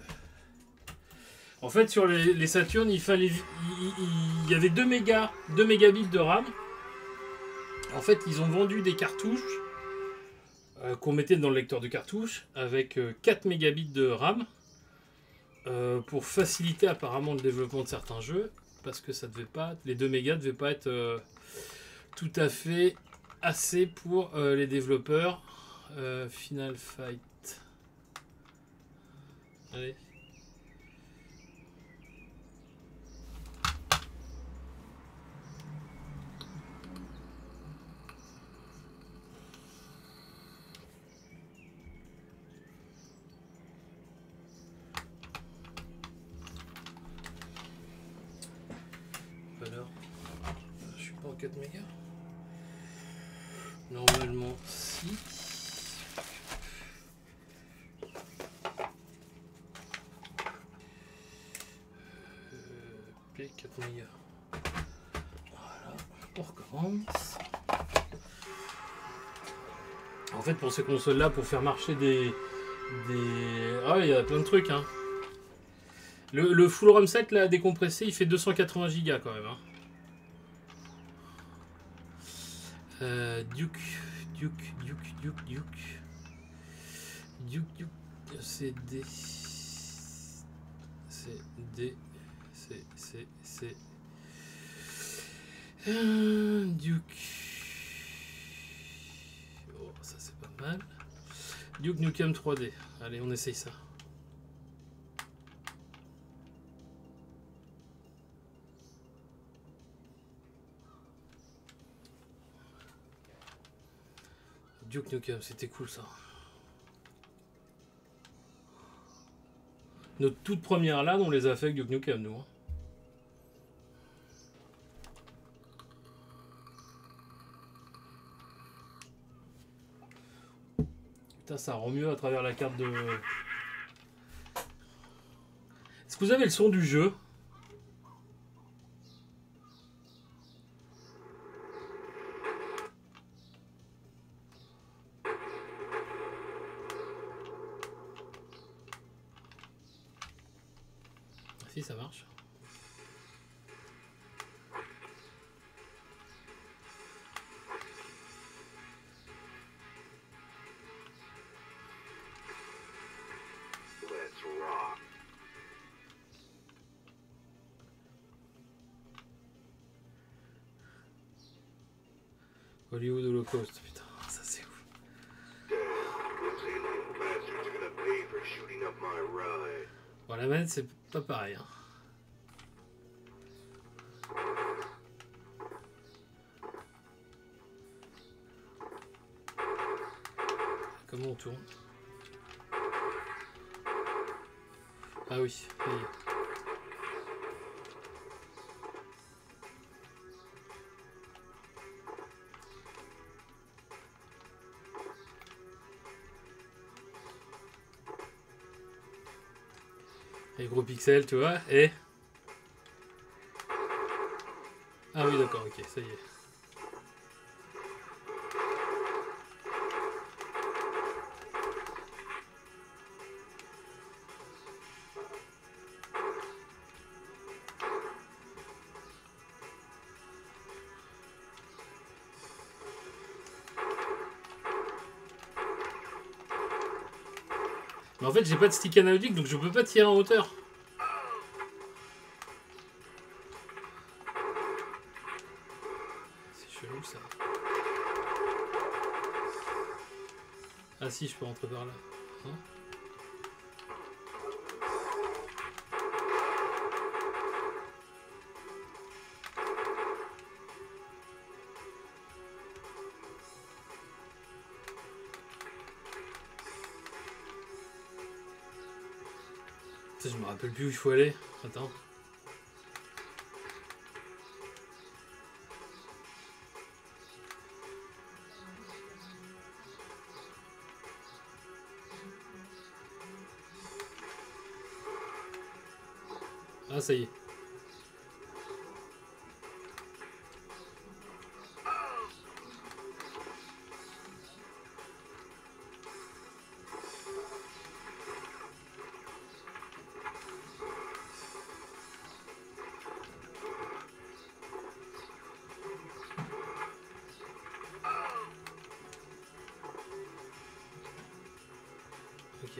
En fait, sur les, les Saturn, il fallait, il, il- il y avait deux mégas, deux mégabits de RAM. En fait, ils ont vendu des cartouches euh, qu'on mettait dans le lecteur de cartouches avec euh, quatre mégabits de RAM euh, pour faciliter apparemment le développement de certains jeux, parce que ça devait pas, les deux mégas devaient pas être euh, tout à fait assez pour euh, les développeurs. Euh, Final Fight. Allez. Alors, je suis pas en quatre mégas. Normalement, si. Euh, P quatre mégas. Voilà, on recommence. En fait, pour ces consoles-là, pour faire marcher des. des... Ah, il y a plein de trucs, hein. Le, le full ROM set là décompressé, il fait deux cent quatre-vingts gigas quand même. Hein. Euh, Duke, Duke, Duke, Duke, Duke, Duke, Duke, c'est D, c'est D, c'est c'est c'est euh, Duke. Oh, ça c'est pas mal. Duke Nukem trois D. Allez, on essaye ça. Duke Nukem, c'était cool ça. Notre toute première LAN, on les a fait avec Duke Nukem, nous. Hein. Putain, ça rend mieux à travers la carte de... Est-ce que vous avez le son du jeu ? Si, ça marche. Hollywood Holocaust, putain, ça c'est ouf. Bon, la manette, c'est pas pareil. Hein. Comment on tourne? Ah oui, ça y est. Les gros pixels, tu vois, et... Ah oui, d'accord, ok, ça y est. Mais en fait, j'ai pas de stick analogique, donc je peux pas tirer en hauteur. C'est chelou ça. Ah si, je peux rentrer par là. Hein? Je me rappelle plus où il faut aller. Attends. Ah, ça y est. Ok.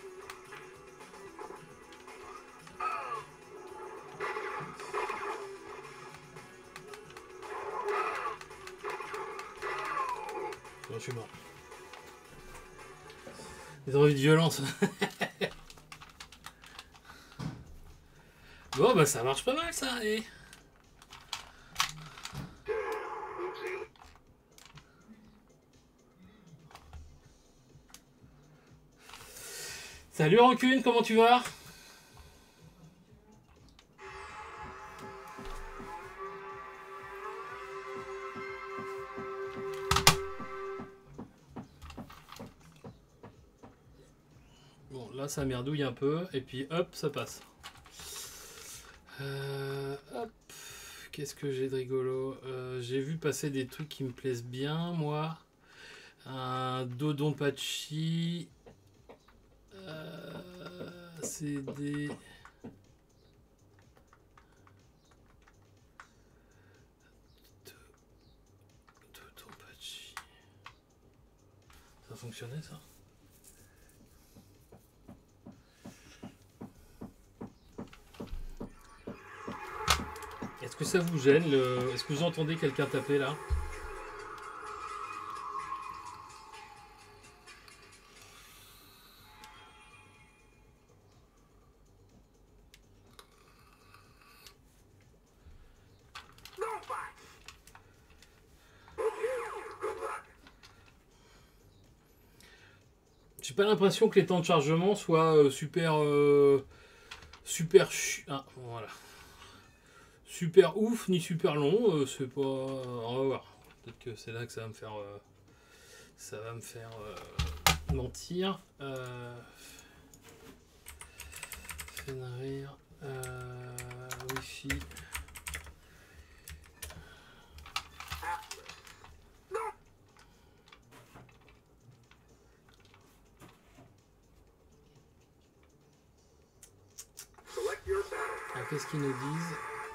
Bon, je suis mort. Des envies de violence. Bon, bah ça marche pas mal ça. Et... Salut Rancune, comment tu vas? Bon, là ça merdouille un peu, et puis hop, ça passe. Euh, hop, qu'est-ce que j'ai de rigolo? euh, J'ai vu passer des trucs qui me plaisent bien, moi. Un Dodonpachi. Euh, c'est des... Dodonpachi. Ça fonctionnait ça? Est-ce que ça vous gêne le... Est-ce que vous entendez quelqu'un taper là? J'ai pas l'impression que les temps de chargement soient euh, super euh, super ch... ah, voilà. Super ouf ni super long, euh, c'est pas... On va voir. Peut-être que c'est là que ça va me faire euh, ça va me faire euh, mentir. Euh... Fenrir, euh... Wi-Fi. Alors qu'est-ce qu'ils nous disent?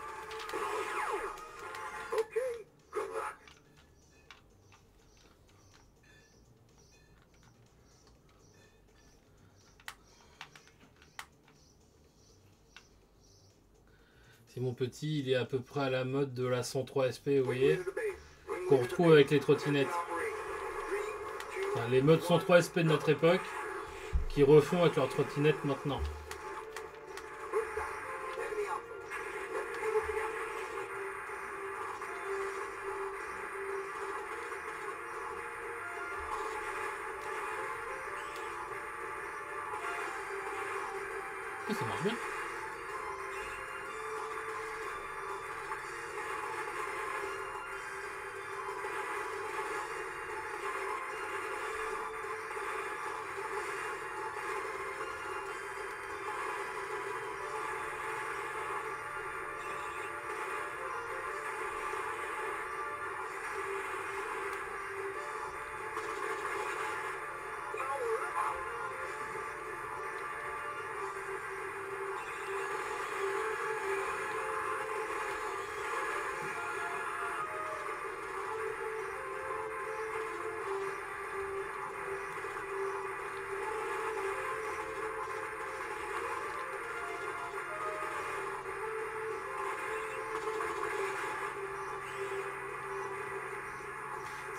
C'est mon petit, il est à peu près à la mode de la cent trois S P, vous voyez, qu'on retrouve avec les trottinettes. Enfin, les modes cent trois S P de notre époque, qui refont avec leurs trottinettes maintenant. Oh, ça marche bien.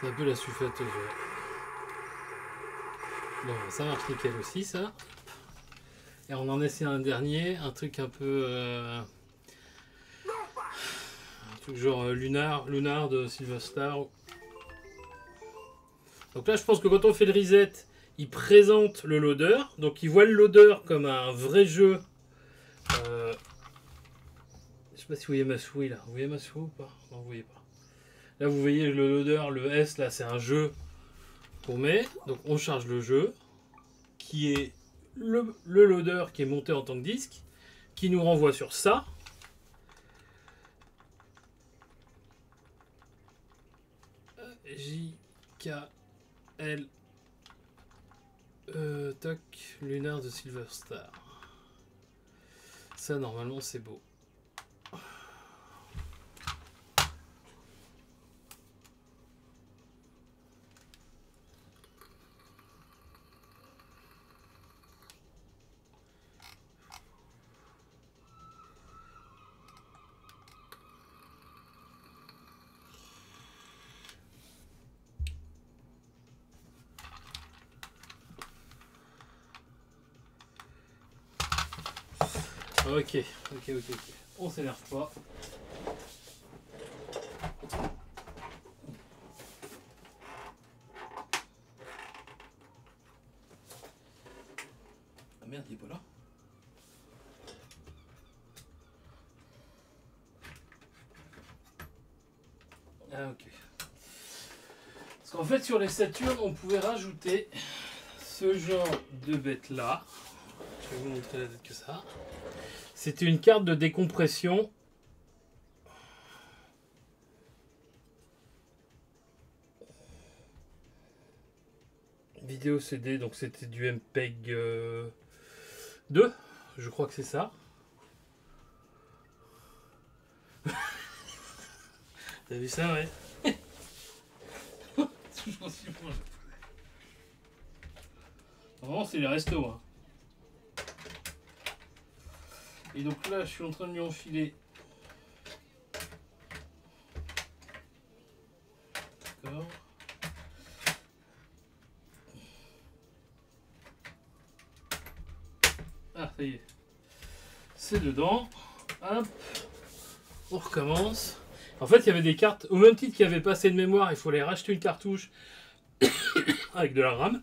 C'est un peu la sulfateuse. Ouais. Bon, ça marche nickel aussi, ça. Et on en essaie un dernier, un truc un peu... Euh, un truc genre euh, Lunar, Lunar de Silver Star. Donc là, je pense que quand on fait le reset, il présente le loader. Donc il voit le loader comme un vrai jeu. Euh, je sais pas si vous voyez ma souris là. Vous voyez ma souris ou pas? Non, vous voyez pas. Là, vous voyez le loader, le S, là, c'est un jeu qu'on met. Donc on charge le jeu, qui est le, le loader qui est monté en tant que disque, qui nous renvoie sur ça. J K L euh, toc Lunar de Silver Star. Ça normalement c'est beau. Ok, ok, ok, ok. On s'énerve pas. Ah merde, il est pas là. Ah ok. Parce qu'en fait sur les Saturn on pouvait rajouter ce genre de bête là. Je vais vous montrer la tête que ça. C'était une carte de décompression. Vidéo C D, donc c'était du M P E G euh, deux, je crois que c'est ça. T'as vu ça, ouais? Vraiment, c'est les restos. Hein. Et donc là, je suis en train de lui enfiler. D'accord. Ah, ça y est. C'est dedans. Hop. On recommence. En fait, il y avait des cartes, au même titre qu'il n'y avait pas assez de mémoire, il fallait racheter une cartouche avec de la RAM.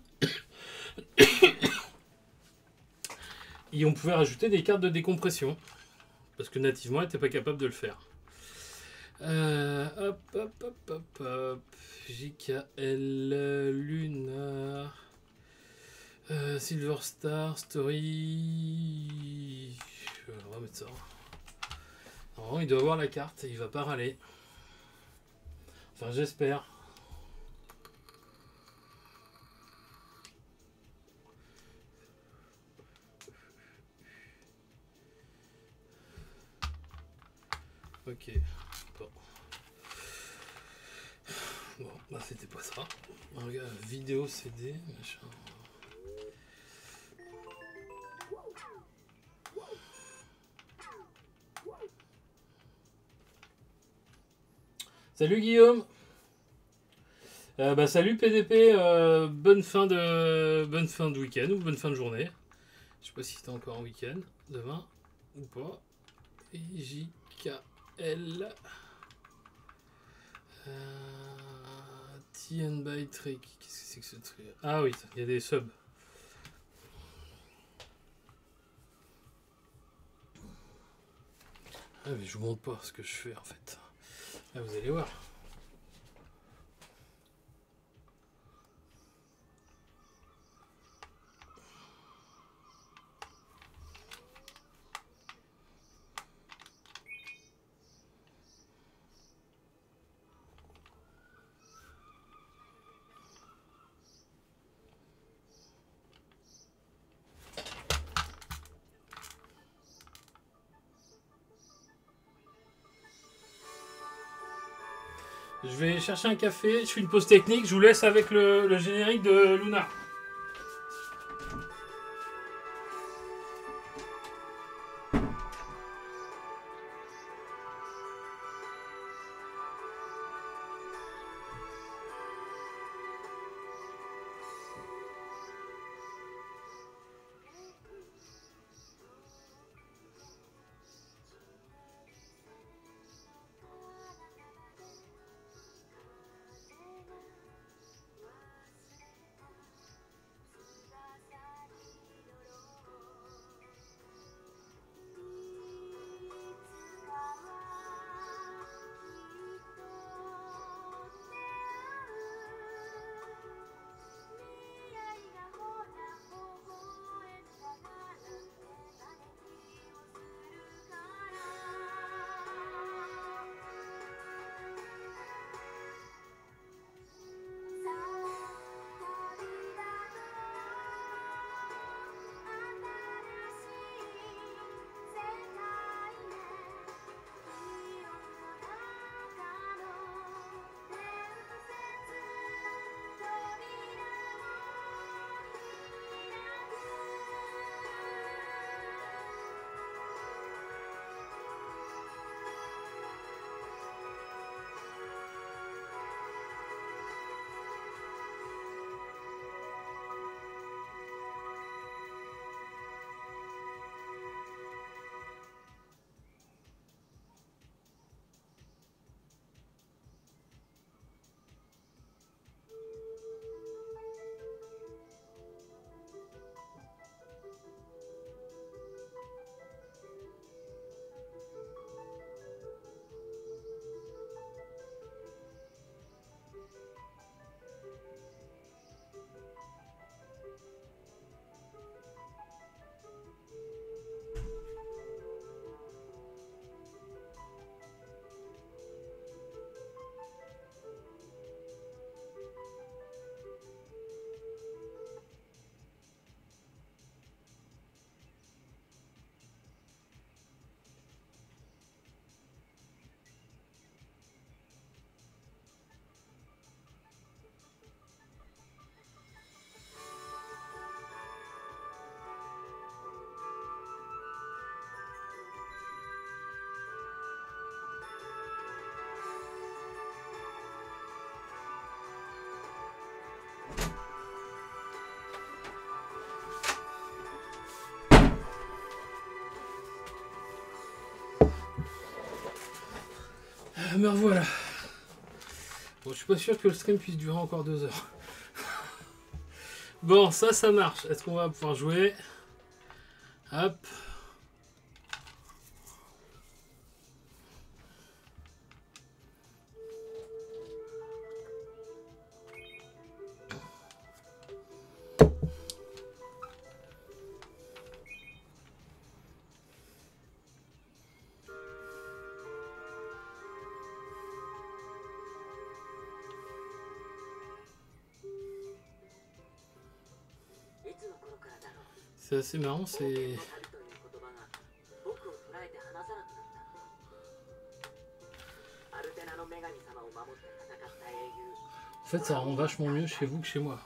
Et on pouvait rajouter des cartes de décompression. Parce que nativement, elle n'était pas capable de le faire. Euh, hop, hop, hop, hop, hop. J K L, Lunar, euh, Silver Star, Story. On va mettre ça. Non, il doit avoir la carte, il va pas râler. Enfin, j'espère. Ok. Bon. Bon, bah c'était pas ça. Regarde, vidéo C D, machin. Salut Guillaume. Euh, bah salut P D P. Euh, bonne fin de bonne fin de week-end ou bonne fin de journée. Je sais pas si t'es encore en week-end demain ou pas. J K L. Euh, T N by Trick. Qu'est-ce que c'est que ce truc? Ah oui, il y a des subs. Ah mais je vous montre pas ce que je fais en fait. Là vous allez voir. Je vais chercher un café, je fais une pause technique, je vous laisse avec le, le générique de Lunar. me revoilà. Bon, je suis pas sûr que le stream puisse durer encore deux heures. Bon, ça, ça marche. Est-ce qu'on va pouvoir jouer? Hop. C'est assez marrant, c'est... En fait, ça rend vachement mieux chez vous que chez moi.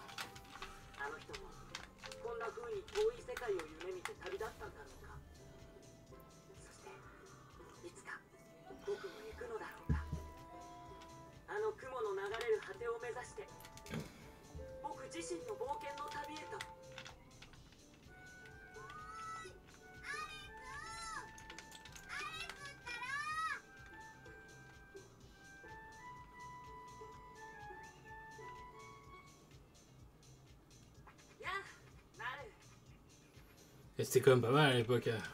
Et c'était quand même pas mal à l'époque. Hein.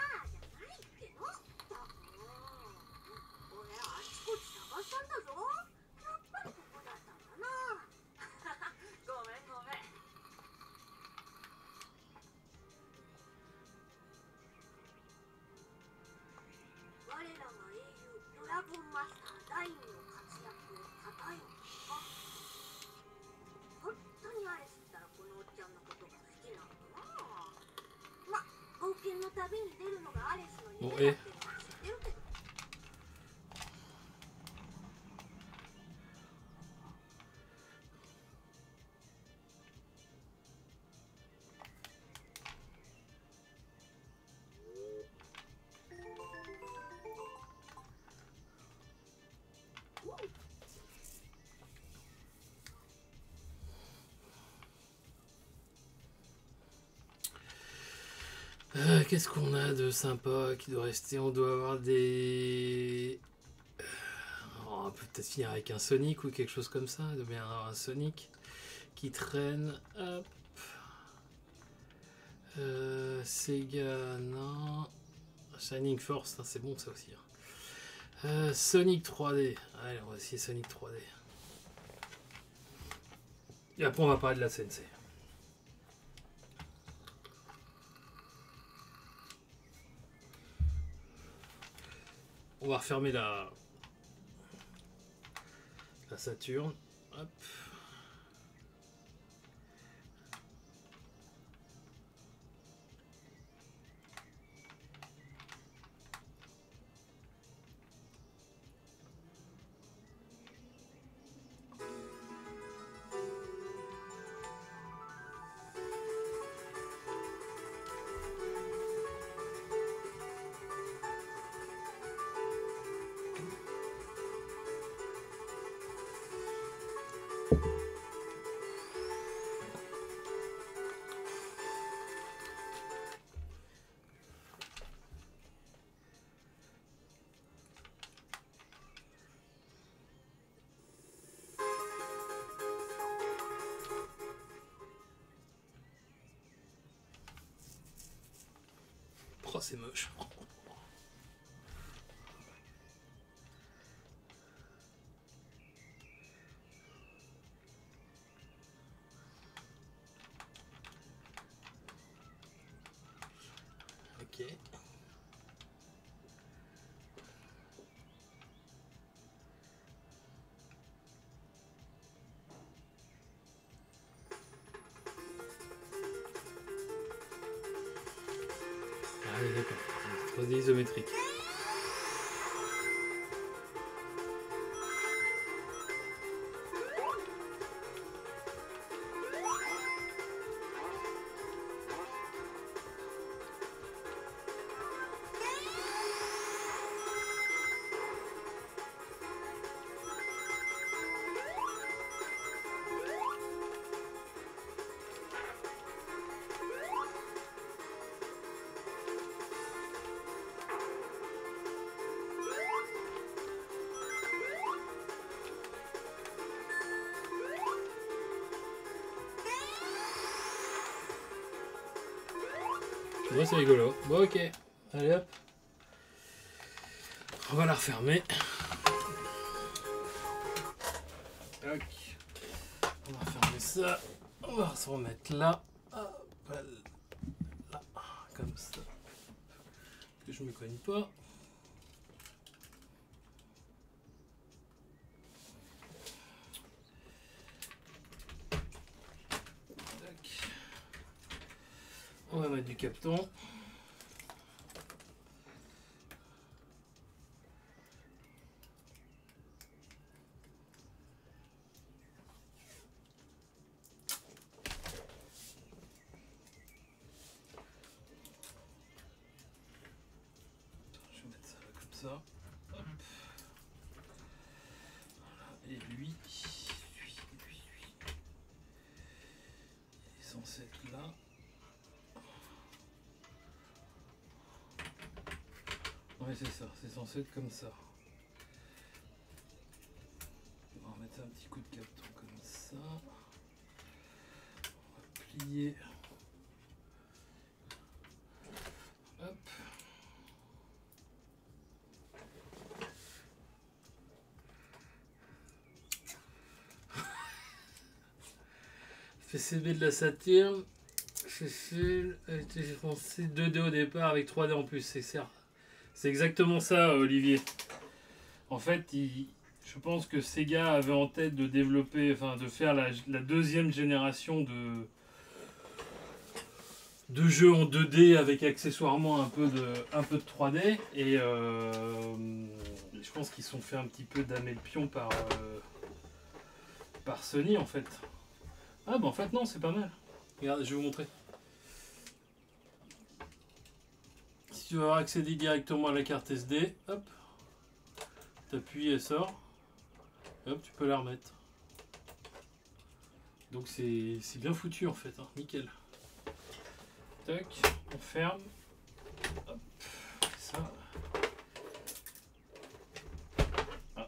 Bon, et... Euh, Qu'est-ce qu'on a de sympa qui doit rester? On doit avoir des... Oh, on peut peut-être finir avec un Sonic ou quelque chose comme ça. Il doit bien y avoir un Sonic qui traîne. Hop. Euh, Sega, non. Shining Force, c'est bon ça aussi. Euh, Sonic trois D. Allez, on va essayer Sonic trois D. Et après, on va parler de la Sensei. On va refermer la, la Saturn. Hop. Oh, c'est moche. Ok. Ah oui, d'accord. trois D isométrique. Ouais, c'est rigolo. Bon, ok. Allez hop. On va la refermer. Tac. On va fermer ça. On va se remettre là. Hop, là. Comme ça. Que je me cogne pas. Tac. On va mettre du capton. Ça. Hop. Voilà. Et lui, lui, lui, lui, il est censé être là. Ouais, c'est ça, c'est censé être comme ça. On va remettre un petit coup de capton comme ça. On va plier. Hop. P C B de la Saturn, j'ai pensé deux D au départ avec trois D en plus, c'est certes. C'est exactement ça, Olivier. En fait, il, je pense que Sega avait en tête de développer, enfin de faire la, la deuxième génération de, de jeux en deux D avec accessoirement un peu de, un peu de trois D. Et euh, je pense qu'ils se sont fait un petit peu damer le pion par, euh, par Sony en fait. Ah bah en fait non, c'est pas mal. Regarde, je vais vous montrer. Si tu veux avoir accédé directement à la carte S D, hop, t'appuies, elle sort, et hop, tu peux la remettre. Donc c'est bien foutu en fait, hein, nickel. Tac, on ferme. Hop, ça. Ah.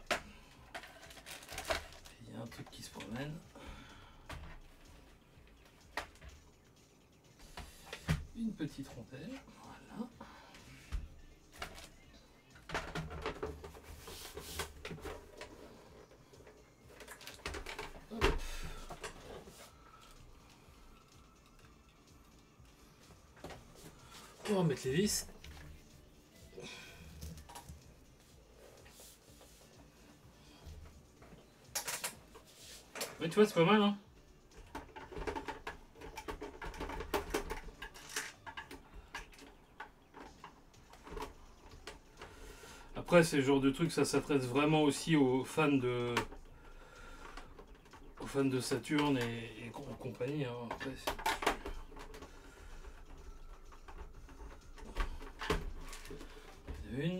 Il y a un truc qui se promène. Une petite rondelle, voilà. Hop. On va mettre les vis. Ouais, tu vois, c'est pas mal, hein. Après, c'est le genre de truc, ça s'adresse vraiment aussi aux fans de, aux fans de Saturn et, et compagnie. Hein. Après, une.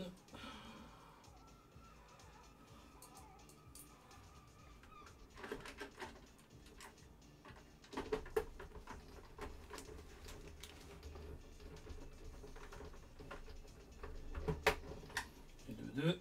Et de deux.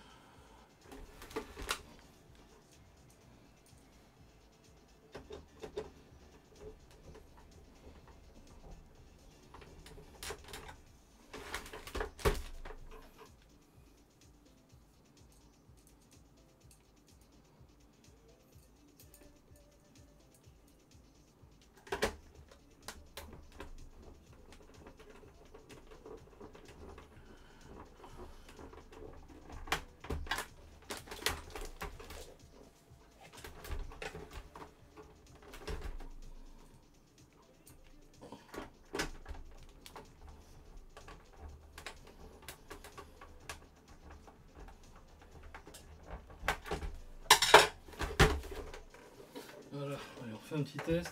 Voilà, allez, on fait un petit test.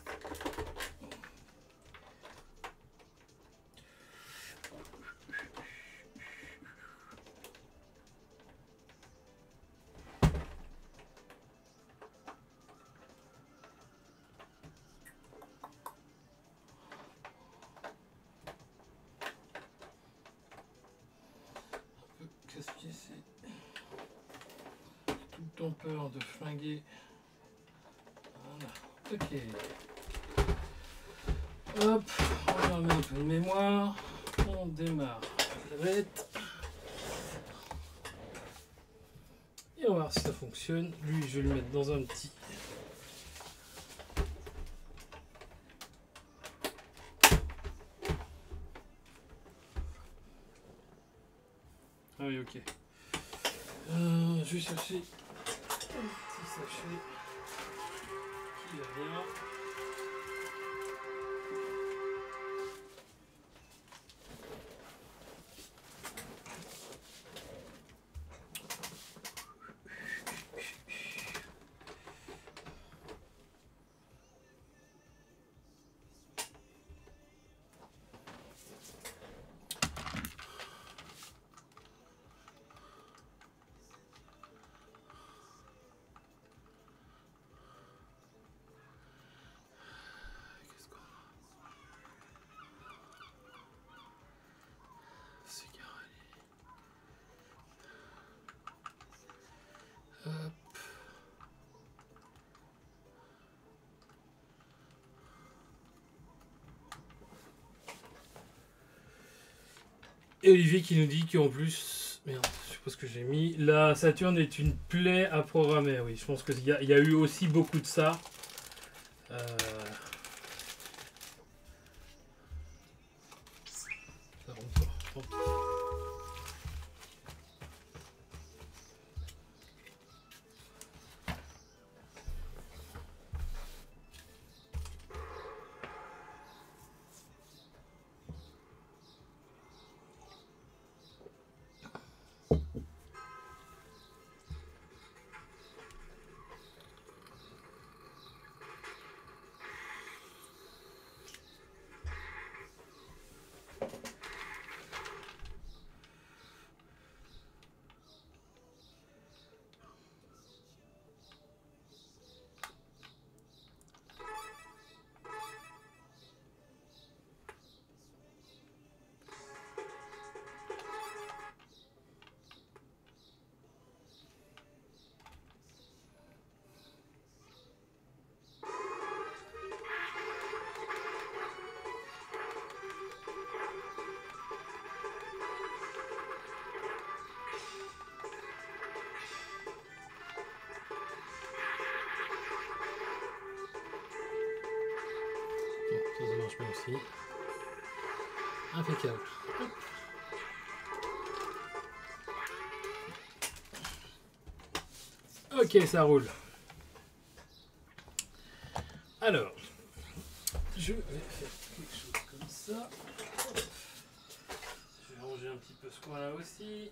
Casse-pied, c'est tout le temps peur de flinguer. Voilà, ok. Hop, on remet un peu de mémoire. On démarre la bête. Et on va voir si ça fonctionne. Lui, je vais le mettre dans un petit. Ah oui, ok. Euh, je vais chercher un petit sachet qui va bien. Hop. Et Olivier qui nous dit qu'en plus, merde, je sais pas ce que j'ai mis, la Saturn est une plaie à programmer. Oui, je pense qu'il y, y a eu aussi beaucoup de ça. Euh... Ça rentre pas. Tant pis. Ça, ça marche bien aussi. Impeccable. Hop. Ok, ça roule. Alors, je vais faire quelque chose comme ça. Je vais ranger un petit peu ce coin là aussi.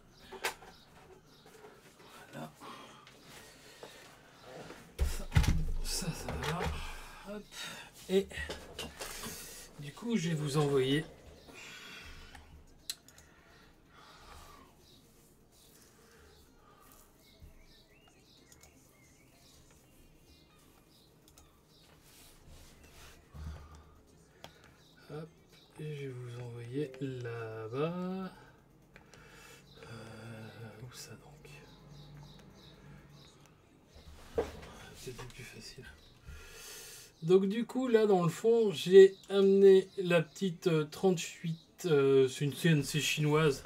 Voilà. Ça, ça, ça va. Hop. Et du coup, je vais vous envoyer hop, et je vais vous envoyer là-bas. Euh, où ça donc? C'était plus facile. Donc du coup là dans le fond j'ai amené la petite euh, trente-huit, euh, c'est une C N C chinoise.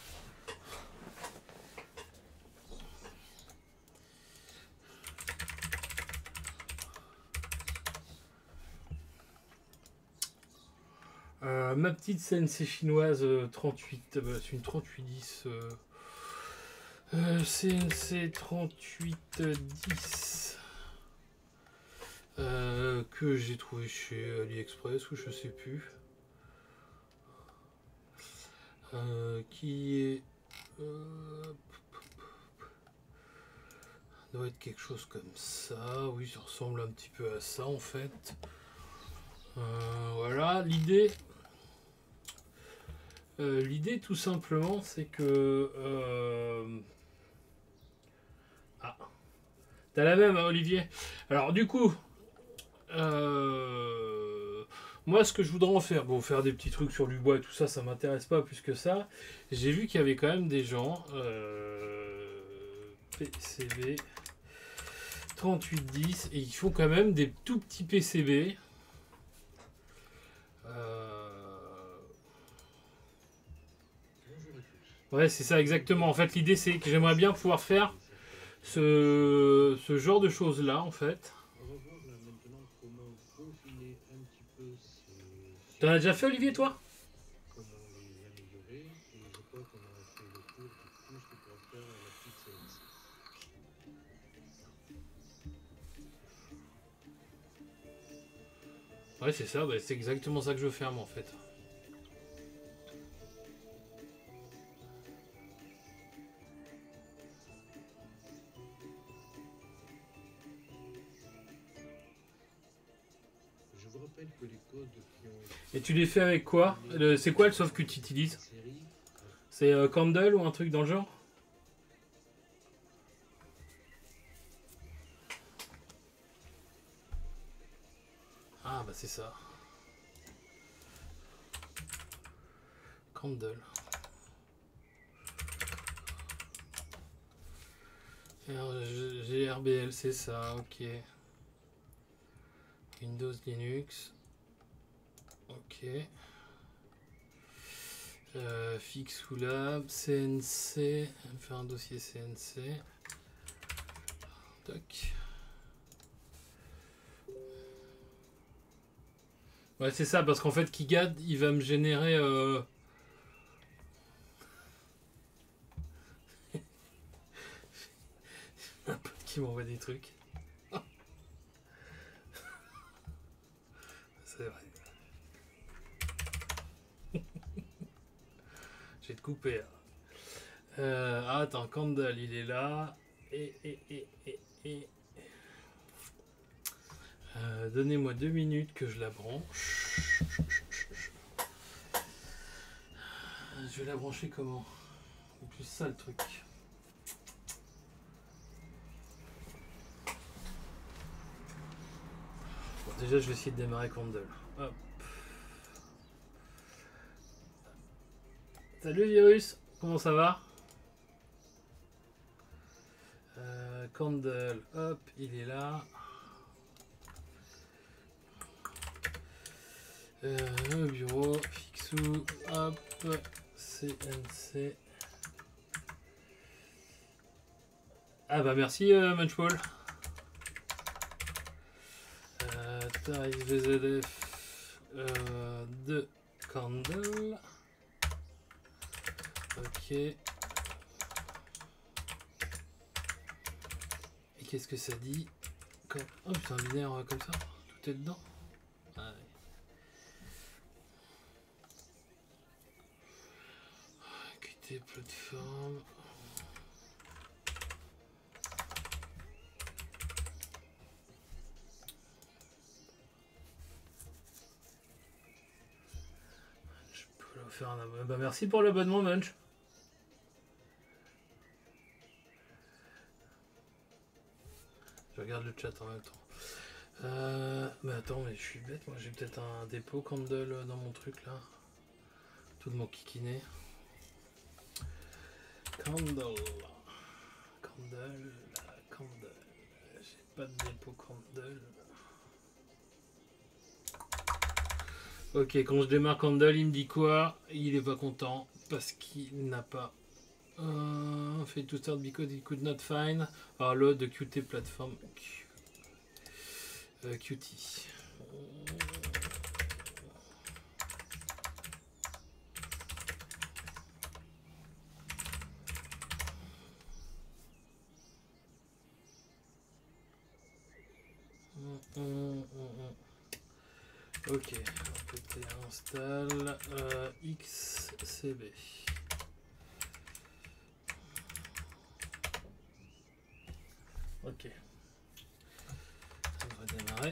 Euh, ma petite C N C chinoise euh, trente-huit, euh, c'est une trente-huit dix. Euh, euh, C N C trente-huit dix. Euh, que j'ai trouvé chez AliExpress ou je sais plus, euh, qui est euh, doit être quelque chose comme ça. Oui, ça ressemble un petit peu à ça en fait. Euh, voilà, l'idée euh, l'idée tout simplement c'est que euh... ah, t'as la même hein, Olivier. Alors du coup Euh, moi ce que je voudrais en faire, bon faire des petits trucs sur du bois et tout ça, ça m'intéresse pas plus que ça. J'ai vu qu'il y avait quand même des gens euh, P C B trente-huit dix et ils font quand même des tout petits P C B. Euh, Ouais, c'est ça exactement. En fait, l'idée c'est que j'aimerais bien pouvoir faire ce, ce genre de choses là en fait. On va voir là maintenant comment peaufiner un petit peu ces... T'en as déjà fait, Olivier, toi? Comment les améliorer. Et je crois qu'on a fait le tour de tout ce que pourra faire la petite C N C. Ouais, c'est ça. Bah, c'est exactement ça que je veux faire moi en fait. Je vous rappelle que les codes qui ont Et tu les fais avec quoi? Le- C'est quoi le soft que tu utilises? série, C'est euh, Candle ou un truc dans le genre? Ah bah c'est ça. Candle. G R B L, c'est ça, ok. Windows, Linux. Ok. Euh, Fixolab, C N C. Faire un dossier C N C. Tac. Ouais, c'est ça, parce qu'en fait, KiCad, il va me générer. Euh... un pote qui m'envoie des trucs. C'est vrai. Je vais te couper. Euh, ah, attends, Candle, il est là. Et, et, et, et, et. Euh, Donnez-moi deux minutes que je la branche. Je vais la brancher comment? C'est plus ça le truc. Bon, déjà, je vais essayer de démarrer Candle. Hop. Salut Virus, comment ça va? euh, Candle, hop, il est là. Euh, bureau, Fixou, hop, C N C. Ah bah merci euh, Munchball. Euh, tarif V Z F euh, de Candle. Ok. Et qu'est-ce que ça dit? Comme... Oh c'est un binaire euh, comme ça. Tout est dedans. Ah, ouais. Quitter plateforme. Je peux leur faire un abonnement. Bah merci pour l'abonnement Munch. Je regarde le chat en même temps. Euh, mais attends, mais je suis bête, moi j'ai peut-être un dépôt Candle dans mon truc là. Tout de mon kikiné. Candle. Candle. Candle. J'ai pas de dépôt Candle. Ok, quand je démarre Candle, il me dit quoi? Il est pas content parce qu'il n'a pas euh, fait to start because he could not find our load the Qt platform. Euh, Qt. Hum, hum, hum. Ok, apt install euh, X C B. Ok. Ça devrait démarrer.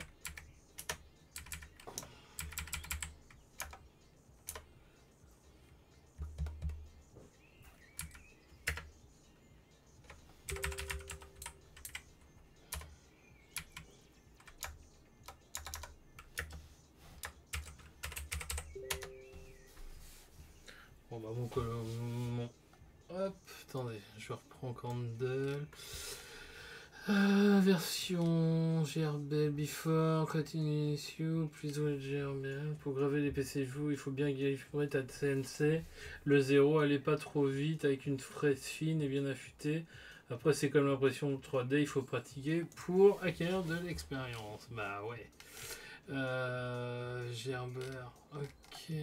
Bon bah mon, mon... Hop, attendez, je reprends Candle. Euh, version G R B L before, continue issue, please wait G R B L. Pour graver les P C joues, il faut bien calibrer ta C N C. Le zéro, allez pas trop vite avec une fraise fine et bien affûtée. Après, c'est comme l'impression trois D, il faut pratiquer pour acquérir de l'expérience. Bah ouais. Euh, Gerber, ok.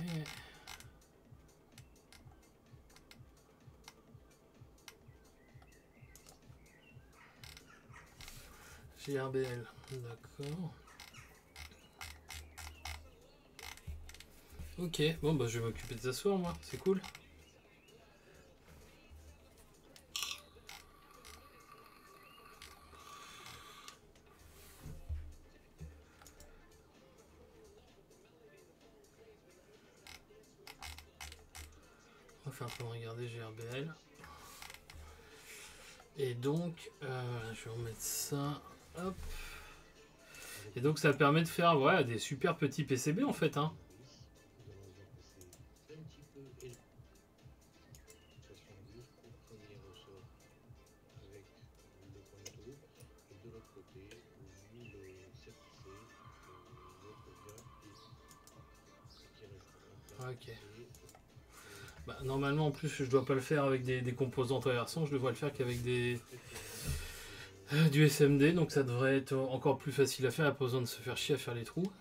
G R B L, d'accord. Ok, bon bah je vais m'occuper de ça ce soir moi, c'est cool. On va faire un peu regarder G R B L. Et donc, euh, je vais remettre ça, hop. Et donc ça permet de faire ouais, des super petits P C B en fait. Hein. Ok. Bah, normalement en plus je dois pas le faire avec des, des composants traversants, je devrais le faire qu'avec des euh, du S M D, donc ça devrait être encore plus facile à faire, il n'y a pas besoin de se faire chier à faire les trous.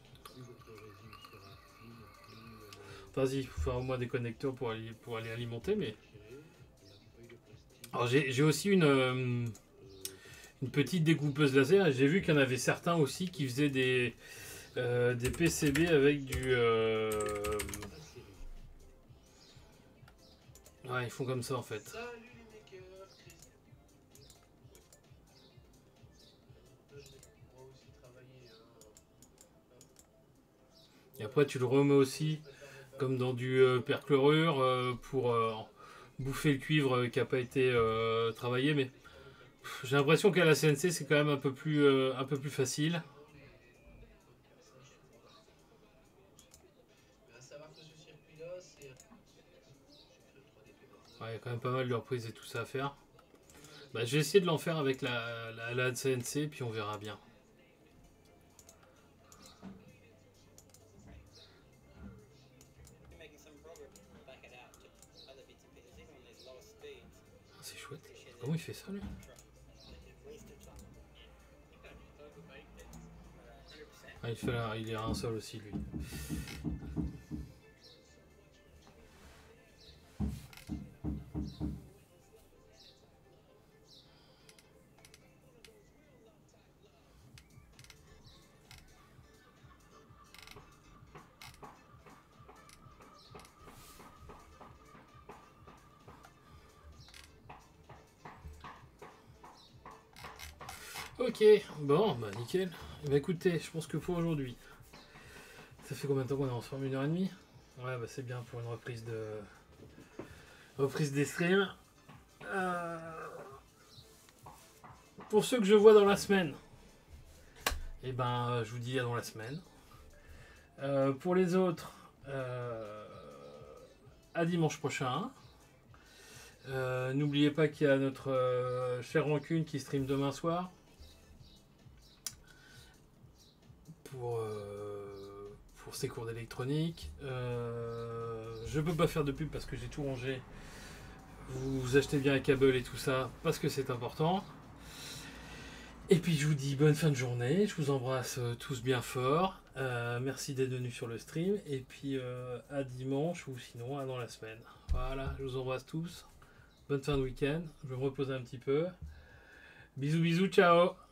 Vas-y, il faut faire au moins des connecteurs pour aller, pour aller alimenter, mais... Alors j'ai aussi une, euh, une petite découpeuse laser, et j'ai vu qu'il y en avait certains aussi qui faisaient des, euh, des P C B avec du... Euh... Ouais, ils font comme ça en fait. Et après tu le remets aussi comme dans du euh, perchlorure euh, pour euh, bouffer le cuivre euh, qui n'a pas été euh, travaillé, mais j'ai l'impression qu'à la C N C c'est quand même un peu plus, euh, un peu plus facile. Ouais, il y a quand même pas mal de reprises et tout ça à faire. Bah, je vais essayer de l'en faire avec la, la, la C N C, puis on verra bien. Ah, c'est chouette. Comment il fait ça, lui? Ah, il, fait là, il est à un seul aussi, lui. Ok, bon, bah nickel. Bah écoutez, je pense que pour aujourd'hui, ça fait combien de temps qu'on est ensemble? Une heure et demie? Ouais, bah c'est bien pour une reprise de... reprise des streams. Euh... Pour ceux que je vois dans la semaine, et eh ben je vous dis à dans la semaine. Euh, pour les autres, euh... à dimanche prochain. Euh, N'oubliez pas qu'il y a notre euh, cher Rancune qui stream demain soir. Pour, euh, pour ses cours d'électronique. Euh, je peux pas faire de pub parce que j'ai tout rangé. Vous, vous achetez bien un câble et tout ça parce que c'est important. Et puis je vous dis bonne fin de journée. Je vous embrasse tous bien fort. Euh, merci d'être venus sur le stream. Et puis euh, à dimanche ou sinon à dans la semaine. Voilà, je vous embrasse tous. Bonne fin de week-end. Je vais me reposer un petit peu. Bisous bisous, ciao.